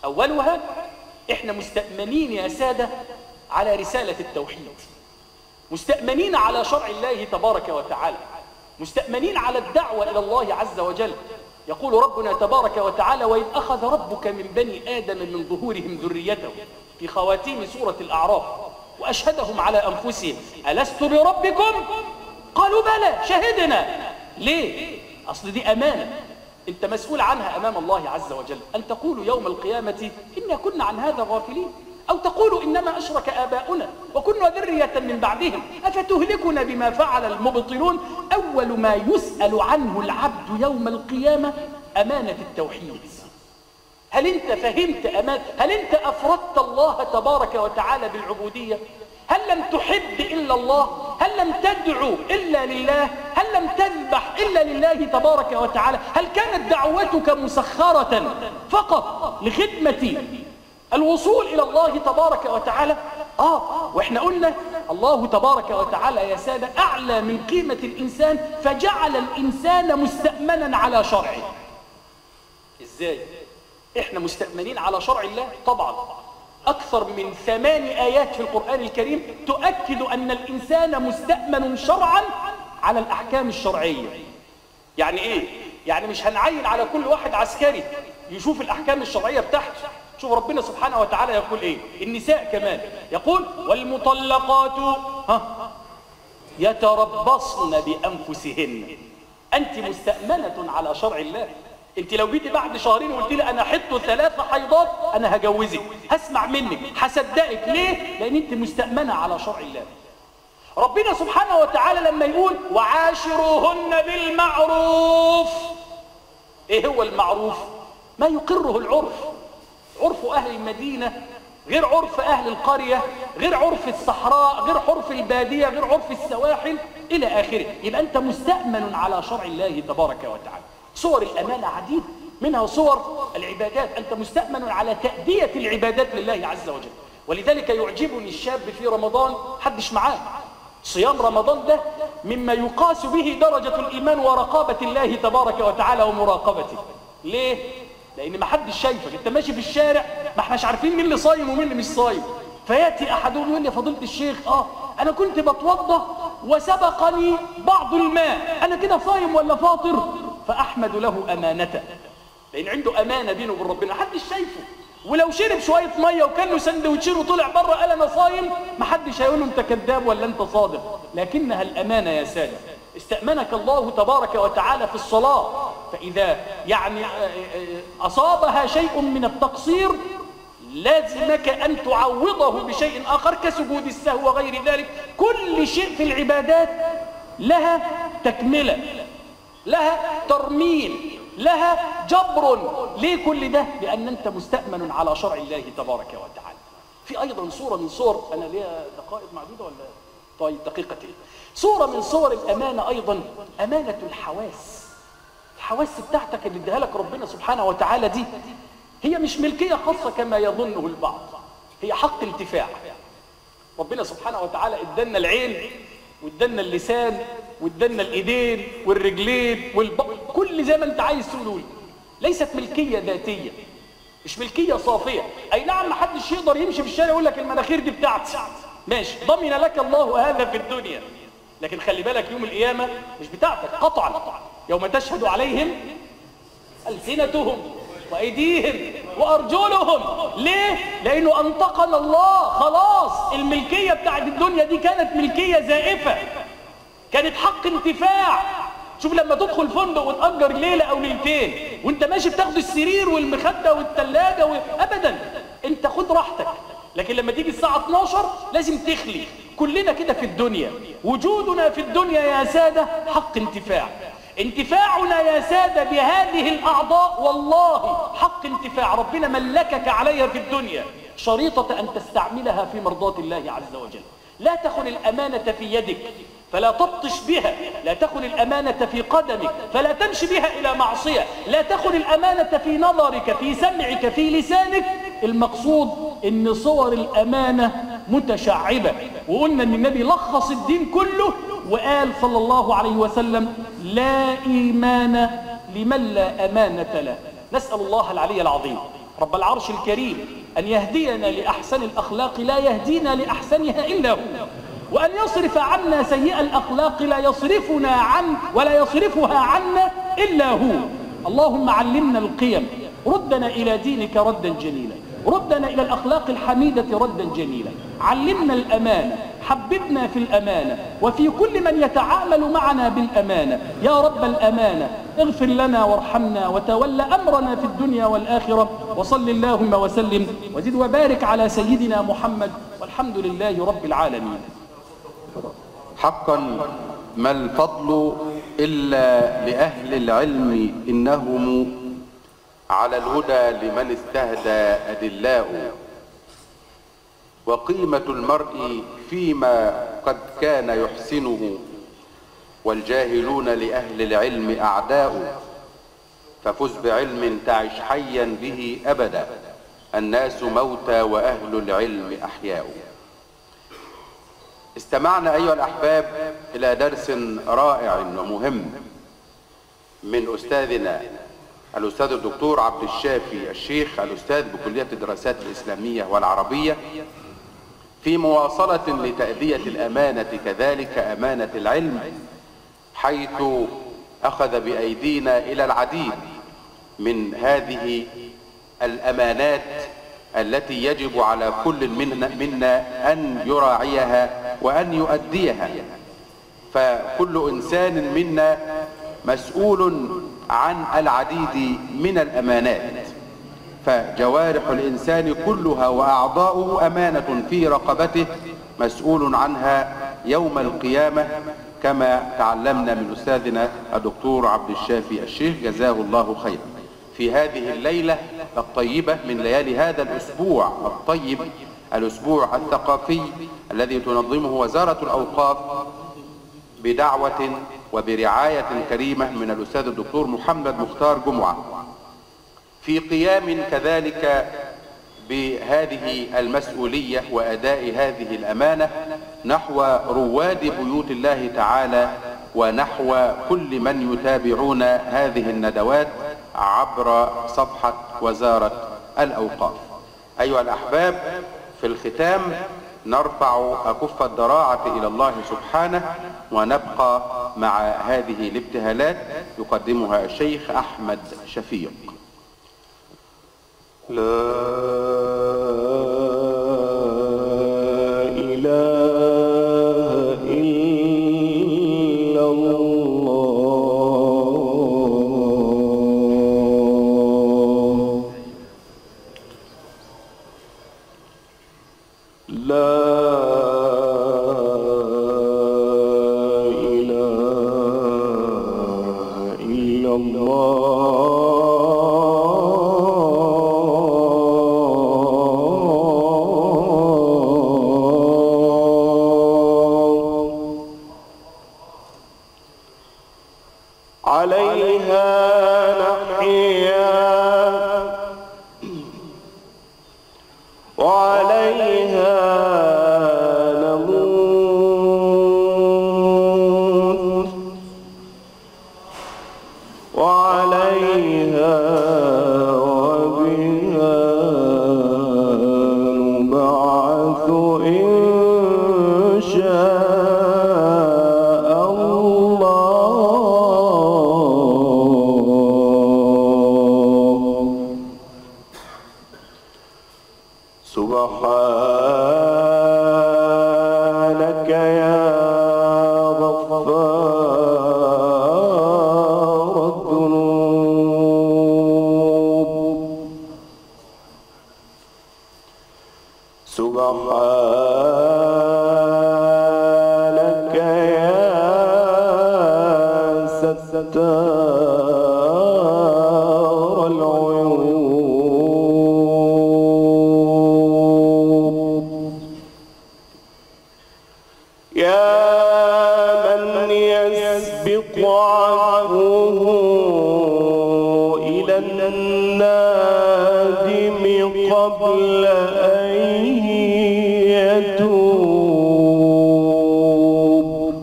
أولها إحنا مستأمنين يا سادة على رسالة التوحيد، مستأمنين على شرع الله تبارك وتعالى، مستأمنين على الدعوة إلى الله عز وجل. يقول ربنا تبارك وتعالى: وإذ أخذ ربك من بني آدم من ظهورهم ذريتهم، في خواتيم سورة الأعراف، وأشهدهم على أنفسهم ألست بربكم؟ قالوا بلى شهدنا. ليه؟ أصل دي أمانة أنت مسؤول عنها أمام الله عز وجل، أن تقولوا يوم القيامة إنا كنا عن هذا غافلين، أو تقولوا إنما أشرك آباؤنا وكنا ذرية من بعدهم أفتهلكنا بما فعل المبطلون. أول ما يسأل عنه العبد يوم القيامة أمانة التوحيد. هل أنت فهمت أمانة؟ هل أنت أفردت الله تبارك وتعالى بالعبودية؟ هل لم تحب إلا الله؟ هل لم تدعو إلا لله؟ هل لم تذبح إلا لله تبارك وتعالى؟ هل كانت دعوتك مسخرة فقط لخدمة الوصول إلى الله تبارك وتعالى؟ وإحنا قلنا الله تبارك وتعالى يا سادة أعلى من قيمة الإنسان، فجعل الإنسان مستأمنا على شرعه. إزاي؟ إحنا مستأمنين على شرع الله؟ طبعا أكثر من 8 آيات في القرآن الكريم تؤكد أن الإنسان مستأمن شرعا على الأحكام الشرعية. يعني إيه؟ يعني مش هنعين على كل واحد عسكري يشوف الأحكام الشرعية بتاعته. شوف ربنا سبحانه وتعالى يقول إيه؟ النساء كمان يقول: والمطلقات يتربصن بأنفسهن. أنت مستأمنة على شرع الله. انت لو جيتي بعد شهرين وقلت لي انا حطت 3 حيضات انا هجوزك، هسمع منك، هصدقك. ليه؟ لان انت مستأمنة على شرع الله. ربنا سبحانه وتعالى لما يقول: وعاشروهن بالمعروف، ايه هو المعروف؟ ما يقره العرف. عرف اهل المدينة غير عرف اهل القرية، غير عرف الصحراء، غير عرف البادية، غير عرف السواحل الى اخره. يبقى انت مستأمن على شرع الله تبارك وتعالى. صور الأمانة عديدة، منها صور العبادات. أنت مستأمن على تأدية العبادات لله عز وجل. ولذلك يعجبني الشاب في رمضان حدش معاه. صيام رمضان ده مما يقاس به درجة الإيمان ورقابة الله تبارك وتعالى ومراقبته. ليه؟ لأن ما حدش شايفك، أنت ماشي في الشارع ما احناش عارفين مين اللي صايم ومين اللي مش صايم. فيأتي أحدهم يقول لي: يا فضيلة الشيخ أنا كنت بتوضى وسبقني بعض الماء، أنا كده صايم ولا فاطر؟ فأحمد له أمانته، لأن عنده أمانة بينه وبين ربنا، محدش شايفه. ولو شرب شوية مية وكان له سندوتشين وطلع بره قال أنا صايم، محدش هيقول له أنت كذاب ولا أنت صادق. لكنها الأمانة يا سادة. استأمنك الله تبارك وتعالى في الصلاة، فإذا يعني أصابها شيء من التقصير لازمك أن تعوضه بشيء آخر كسجود السهو وغير ذلك. كل شيء في العبادات لها تكملة، لها ترميم، لها جبر. ليه كل ده؟ لأن أنت مستأمن على شرع الله تبارك وتعالى. في أيضا صورة من صور، أنا ليها دقائق معدودة ولا؟ طيب دقيقتين. صورة من صور الأمانة أيضا أمانة الحواس. الحواس بتاعتك اللي اديها لك ربنا سبحانه وتعالى دي هي مش ملكية خاصة كما يظنه البعض، هي حق انتفاع. ربنا سبحانه وتعالى ادانا العين وادانا اللسان وادانا الايدين والرجلين كل زي ما انت عايز تقول. ليست ملكية ذاتية، مش ملكية صافية. اي نعم ما حدش يقدر يمشي في الشارع يقول لك المناخير دي بتاعتي، ماشي، ضمن لك الله هذا في الدنيا، لكن خلي بالك يوم القيامة مش بتاعتك قطعا. يوم تشهد عليهم ألسنتهم وأيديهم وأرجلهم. ليه؟ لأنه أنطقنا الله. خلاص الملكية بتاعت الدنيا دي كانت ملكية زائفة، كانت حق انتفاع. شوف لما تدخل فندق وتأجر ليلة أو ليلتين وانت ماشي بتاخد السرير والمخدة والثلاجة أبدا، انت خد راحتك. لكن لما تيجي الساعة 12 لازم تخلي. كلنا كده في الدنيا، وجودنا في الدنيا يا سادة حق انتفاع. انتفاعنا يا سادة بهذه الأعضاء والله حق انتفاع. ربنا ملكك عليها في الدنيا، شريطة أن تستعملها في مرضاة الله عز وجل. لا تخن الأمانة في يدك فلا تبطش بها، لا تخن الأمانة في قدمك فلا تمشي بها إلى معصية، لا تخن الأمانة في نظرك، في سمعك، في لسانك. المقصود إن صور الأمانة متشعبة. وقلنا إن النبي لخص الدين كله وقال صلى الله عليه وسلم: لا إيمان لمن لا أمانة له. نسأل الله العلي العظيم رب العرش الكريم أن يهدينا لأحسن الأخلاق لا يهدينا لأحسنها إلا هو، وأن يصرف عنا سيئ الأخلاق لا يصرفنا عنه ولا يصرفها عنا إلا هو. اللهم علمنا القيم، ردنا إلى دينك ردا جميلا، ردنا إلى الأخلاق الحميدة ردا جميلا، علمنا الأمانة، حببنا في الأمانة وفي كل من يتعامل معنا بالأمانة يا رب الأمانة. اغفر لنا وارحمنا وتول أمرنا في الدنيا والآخرة، وصل اللهم وسلم وزد وبارك على سيدنا محمد، والحمد لله رب العالمين. حقا ما الفضل إلا لأهل العلم، إنهم على الهدى لمن استهدى أدلاء. وقيمة المرء فيما قد كان يحسنه، والجاهلون لأهل العلم أعداء. ففز بعلم تعش حيا به أبدا، الناس موتى وأهل العلم أحياء. استمعنا أيها الأحباب إلى درس رائع ومهم من أستاذنا الأستاذ الدكتور عبد الشافي الشيخ، الأستاذ بكلية الدراسات الإسلامية والعربية، في مواصلة لتأدية الأمانة كذلك أمانة العلم، حيث أخذ بأيدينا إلى العديد من هذه الأمانات التي يجب على كل منا أن يراعيها وأن يؤديها. فكل إنسان منا مسؤول عن العديد من الأمانات، فجوارح الإنسان كلها وأعضاؤه أمانة في رقبته مسؤول عنها يوم القيامة، كما تعلمنا من أستاذنا الدكتور عبد الشافي الشيخ جزاه الله خيرا. في هذه الليلة الطيبة من ليالي هذا الأسبوع الطيب، الأسبوع الثقافي الذي تنظمه وزارة الأوقاف بدعوة وبرعاية كريمة من الأستاذ الدكتور محمد مختار جمعة، في قيام كذلك بهذه المسؤولية وأداء هذه الأمانة نحو رواد بيوت الله تعالى ونحو كل من يتابعون هذه الندوات عبر صفحة وزارة الأوقاف. أيها الأحباب، في الختام نرفع أكف الضراعة إلى الله سبحانه، ونبقى مع هذه الابتهالات يقدمها الشيخ أحمد شفيق. لا إله إلا الله، لا إله إلا الله، عليها نحيا وعليها نموت وعليها وبها نبعث إن شاء سبحانك يا غفار الذنوب، سبحانك يا ستار العيوب، يا من يسبق عفوه إلى النادم قبل أن يتوب،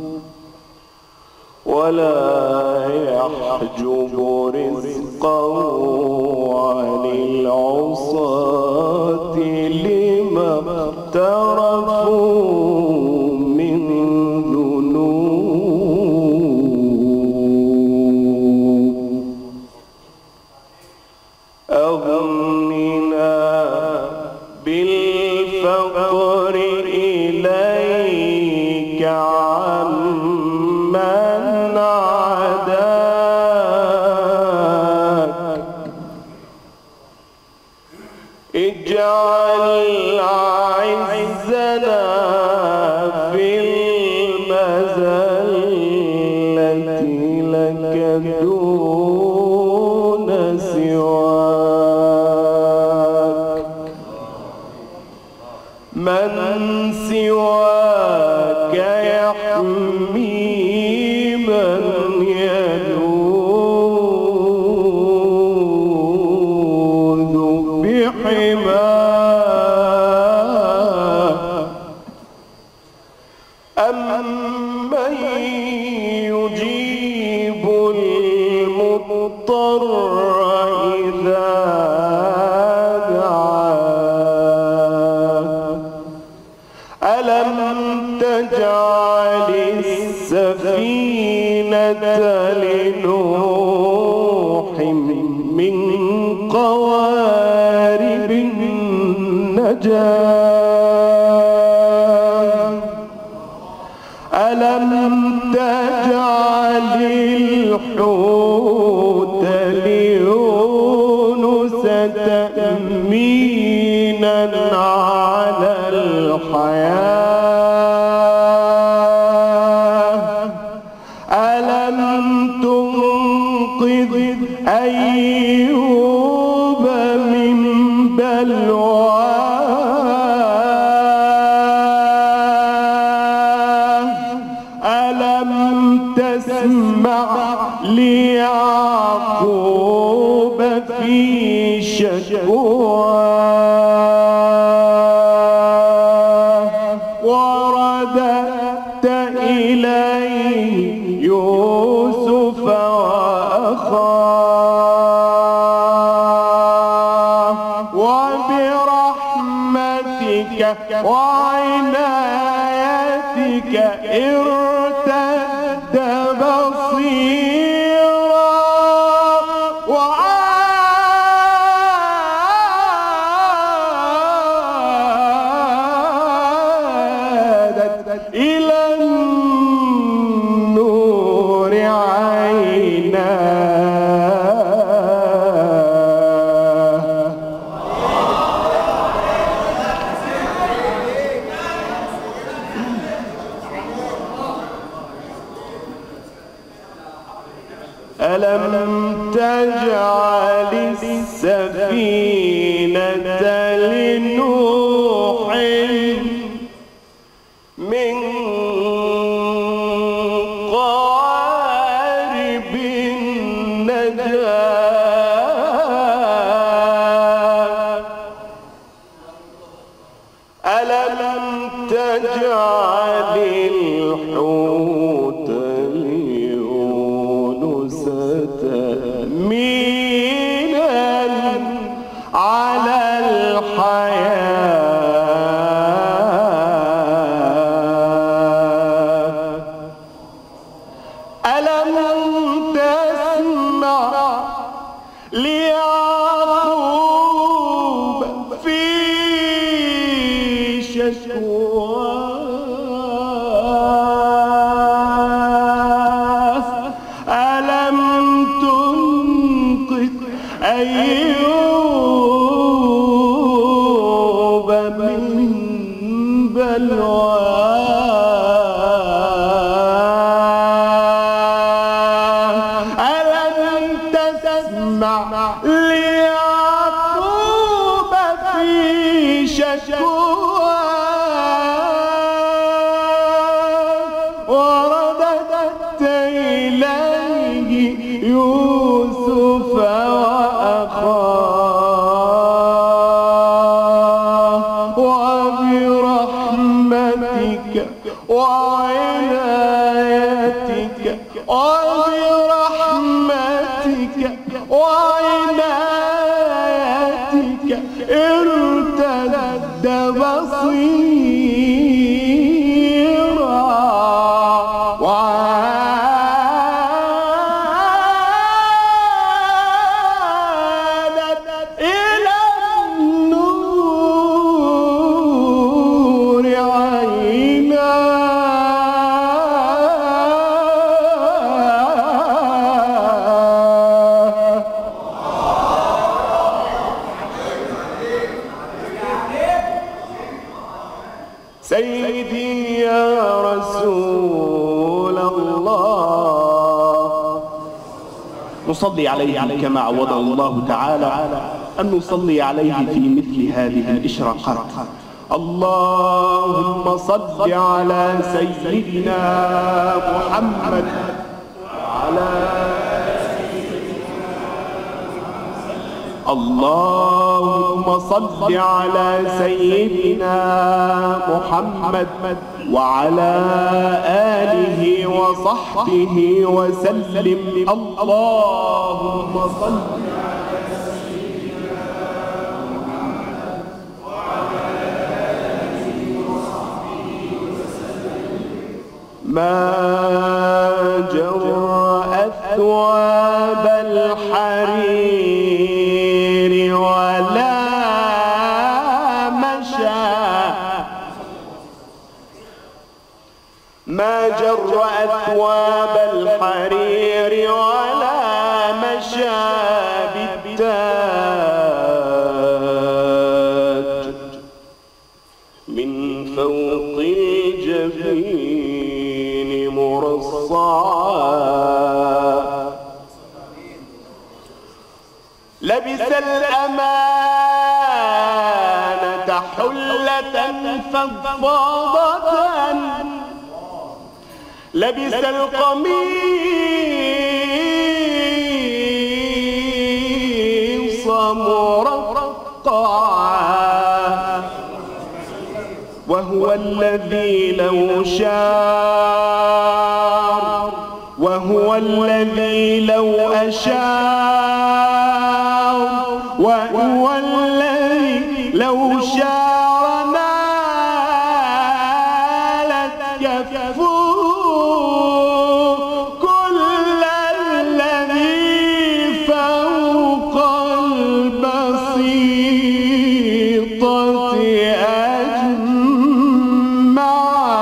ولا يحجب رزقه عن العصاة اقترفوا من ذنوب أغننا بالفقر إليك عمن عداك اجعل عزنا في المذلة لك دون سواك من سواك يحمي من يلوذ بحماه أمن يجيب المضطر إذا دعاه ألم تجعل السفينة لنوح من قوارب النجاة ألم تجعل الحوت ليونس تأمينا على الحياة ألم تنقذ أيوب من بلواه ألم تسمع ليعقوب في شكواه ورددت إليه يوسف وأخاه وبرحمتك وعنايتك ارتد بصيرا وعادت إلى النور عيناه ألم تجعل السفينة لنوح من قوارب النجاة ألم تجعل الحوت ليونس تأمينا على الحياة ألم تسمع ليعقوب في شكواه ألم تنقذ أيوب من بلواه ألم تسمع ليعقوب في شكواه ورددت إليه يوسف وأخاه وبرحمتك وعنايتك وعنايتك ارتد بصيرا نصلي عليه كما عوضنا الله تعالى أن نصلي عليه في مثل هذه الإشراقات. اللهم صل على سيدنا محمد اللهم صل على سيدنا محمد وعلى آله وصحبه وسلم. اللهم صل على سيدنا محمد وعلى آله وصحبه وسلم. ما جرأ ثواب الحرير ولا مشى، ما جرأ ثواب الحرير ولا مشى بالتاج من فوق الجبين مرصعا. لبس الأمانة حلة فضفاضة، لبس القميص مرقعا، وهو الذي لو شاء، وهو الذي لو أشاء، وهو الذي لو شاء نالت كفه كل الذي فوق البسيطة أجمع.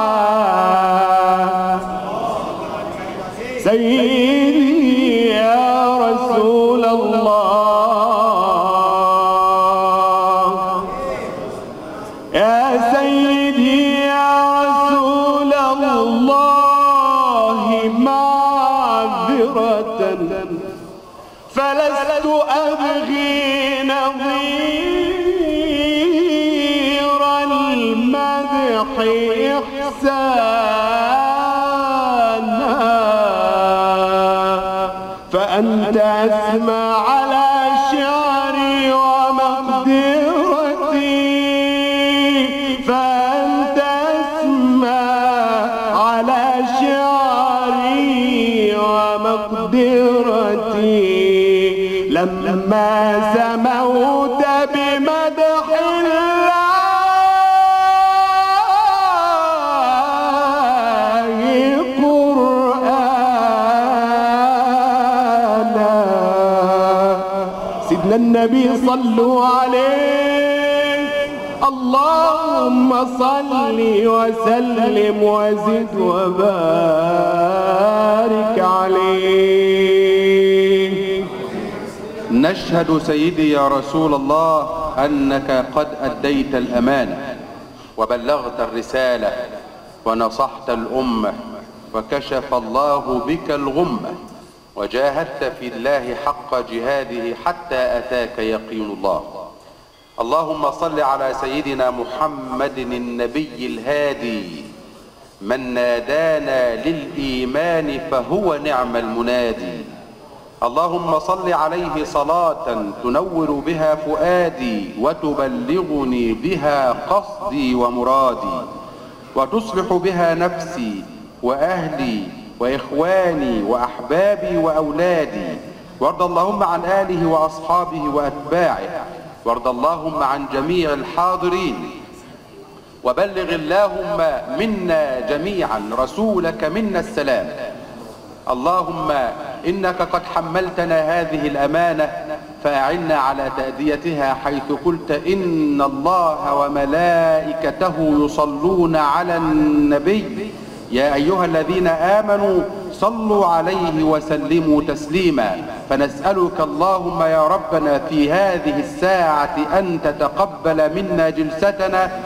سيدي يا رسول الله، يا سيدي يا رسول الله، معذرة فلست أبغي نظير المدح إحسانا، فأنت أسمى على شعري ومقدرتي، فأنت أسمى على شعري ومقدرتي. لما سموت بمدح الله قرآنا، سيدنا النبي صلوا عليه. اللهم صل وسلم وزد وبارك عليه. نشهد سيدي يا رسول الله أنك قد أديت الأمانة وبلغت الرسالة ونصحت الأمة وكشف الله بك الغمة وجاهدت في الله حق جهاده حتى أتاك يقين الله. اللهم صل على سيدنا محمد النبي الهادي من نادانا للإيمان فهو نعم المنادي. اللهم صل عليه صلاة تنور بها فؤادي وتبلغني بها قصدي ومرادي وتصلح بها نفسي وأهلي وإخواني وأحبابي وأولادي. وارض اللهم عن آله وأصحابه وأتباعه، وارض اللهم عن جميع الحاضرين، وبلغ اللهم منا جميعا رسولك منا السلام. اللهم إنك قد حملتنا هذه الأمانة فأعنا على تأديتها، حيث قلت إن الله وملائكته يصلون على النبي يا أيها الذين آمنوا صلوا عليه وسلموا تسليما. فنسألك اللهم يا ربنا في هذه الساعة أن تتقبل منا جلستنا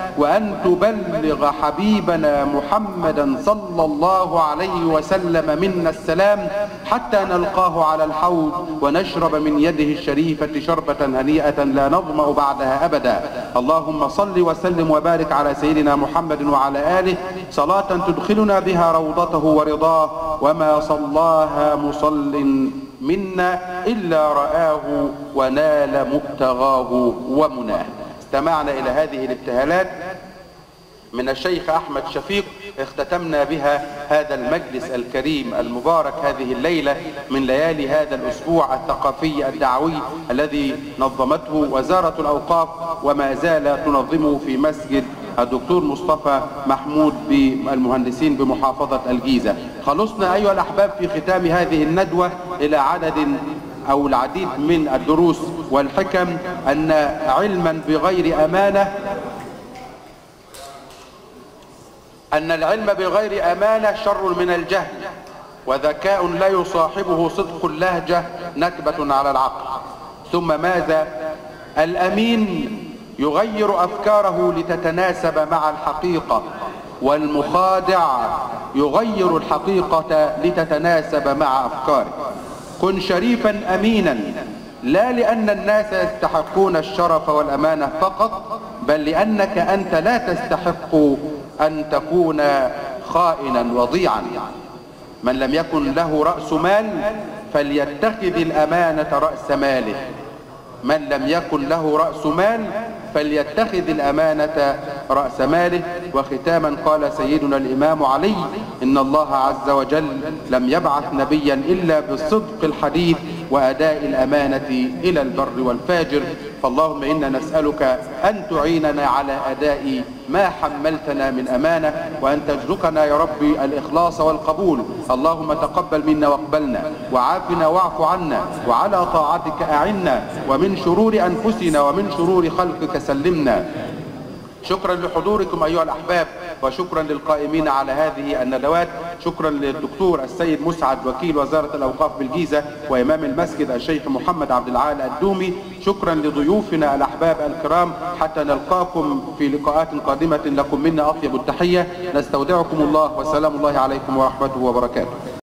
وأن تبلغ حبيبنا محمدا صلى الله عليه وسلم منا السلام حتى نلقاه على الحوض ونشرب من يده الشريفة شربة هنيئة لا نظمأ بعدها أبدا. اللهم صل وسلم وبارك على سيدنا محمد وعلى آله صلاة تدخلنا بها روضته ورضاه، وما صلاها مصل منا إلا رآه ونال مبتغاه ومناه. استمعنا إلى هذه الابتهالات من الشيخ أحمد شفيق، اختتمنا بها هذا المجلس الكريم المبارك هذه الليلة من ليالي هذا الأسبوع الثقافي الدعوي الذي نظمته وزارة الأوقاف وما زال تنظمه في مسجد الدكتور مصطفى محمود بالمهندسين بمحافظة الجيزة. خلصنا أيها الأحباب في ختام هذه الندوة إلى العديد من الدروس والحكم، أن علما بغير أمانة أن العلم بغير أمانة شر من الجهل، وذكاء لا يصاحبه صدق اللهجة نكبة على العقل. ثم ماذا؟ الأمين يغير أفكاره لتتناسب مع الحقيقة، والمخادع يغير الحقيقة لتتناسب مع أفكاره. كن شريفا أمينا، لا لأن الناس يستحقون الشرف والأمانة فقط، بل لأنك أنت لا تستحق أن تكون خائنا وضيعا. من لم يكن له رأس مال فليتخذ الأمانة رأس ماله. من لم يكن له رأس مال فليتخذ الأمانة رأس ماله. وختاما قال سيدنا الإمام علي: إن الله عز وجل لم يبعث نبيا إلا بالصدق الحديث وأداء الأمانة إلى البر والفاجر. فاللهم إنا نسألك أن تعيننا على أداء ما حملتنا من أمانة، وأن ترزقنا يا ربي الإخلاص والقبول. اللهم تقبل منا واقبلنا، وعافنا واعف عنا، وعلى طاعتك أعنا، ومن شرور أنفسنا ومن شرور خلقك سلمنا. شكرا لحضوركم أيها الأحباب، وشكرا للقائمين على هذه الندوات. شكرا للدكتور السيد مسعد وكيل وزارة الأوقاف بالجيزة وإمام المسجد الشيخ محمد عبد العال الدومي. شكرا لضيوفنا الأحباب الكرام، حتى نلقاكم في لقاءات قادمة. لكم منا أطيب التحية، نستودعكم الله، وسلام الله عليكم ورحمته وبركاته.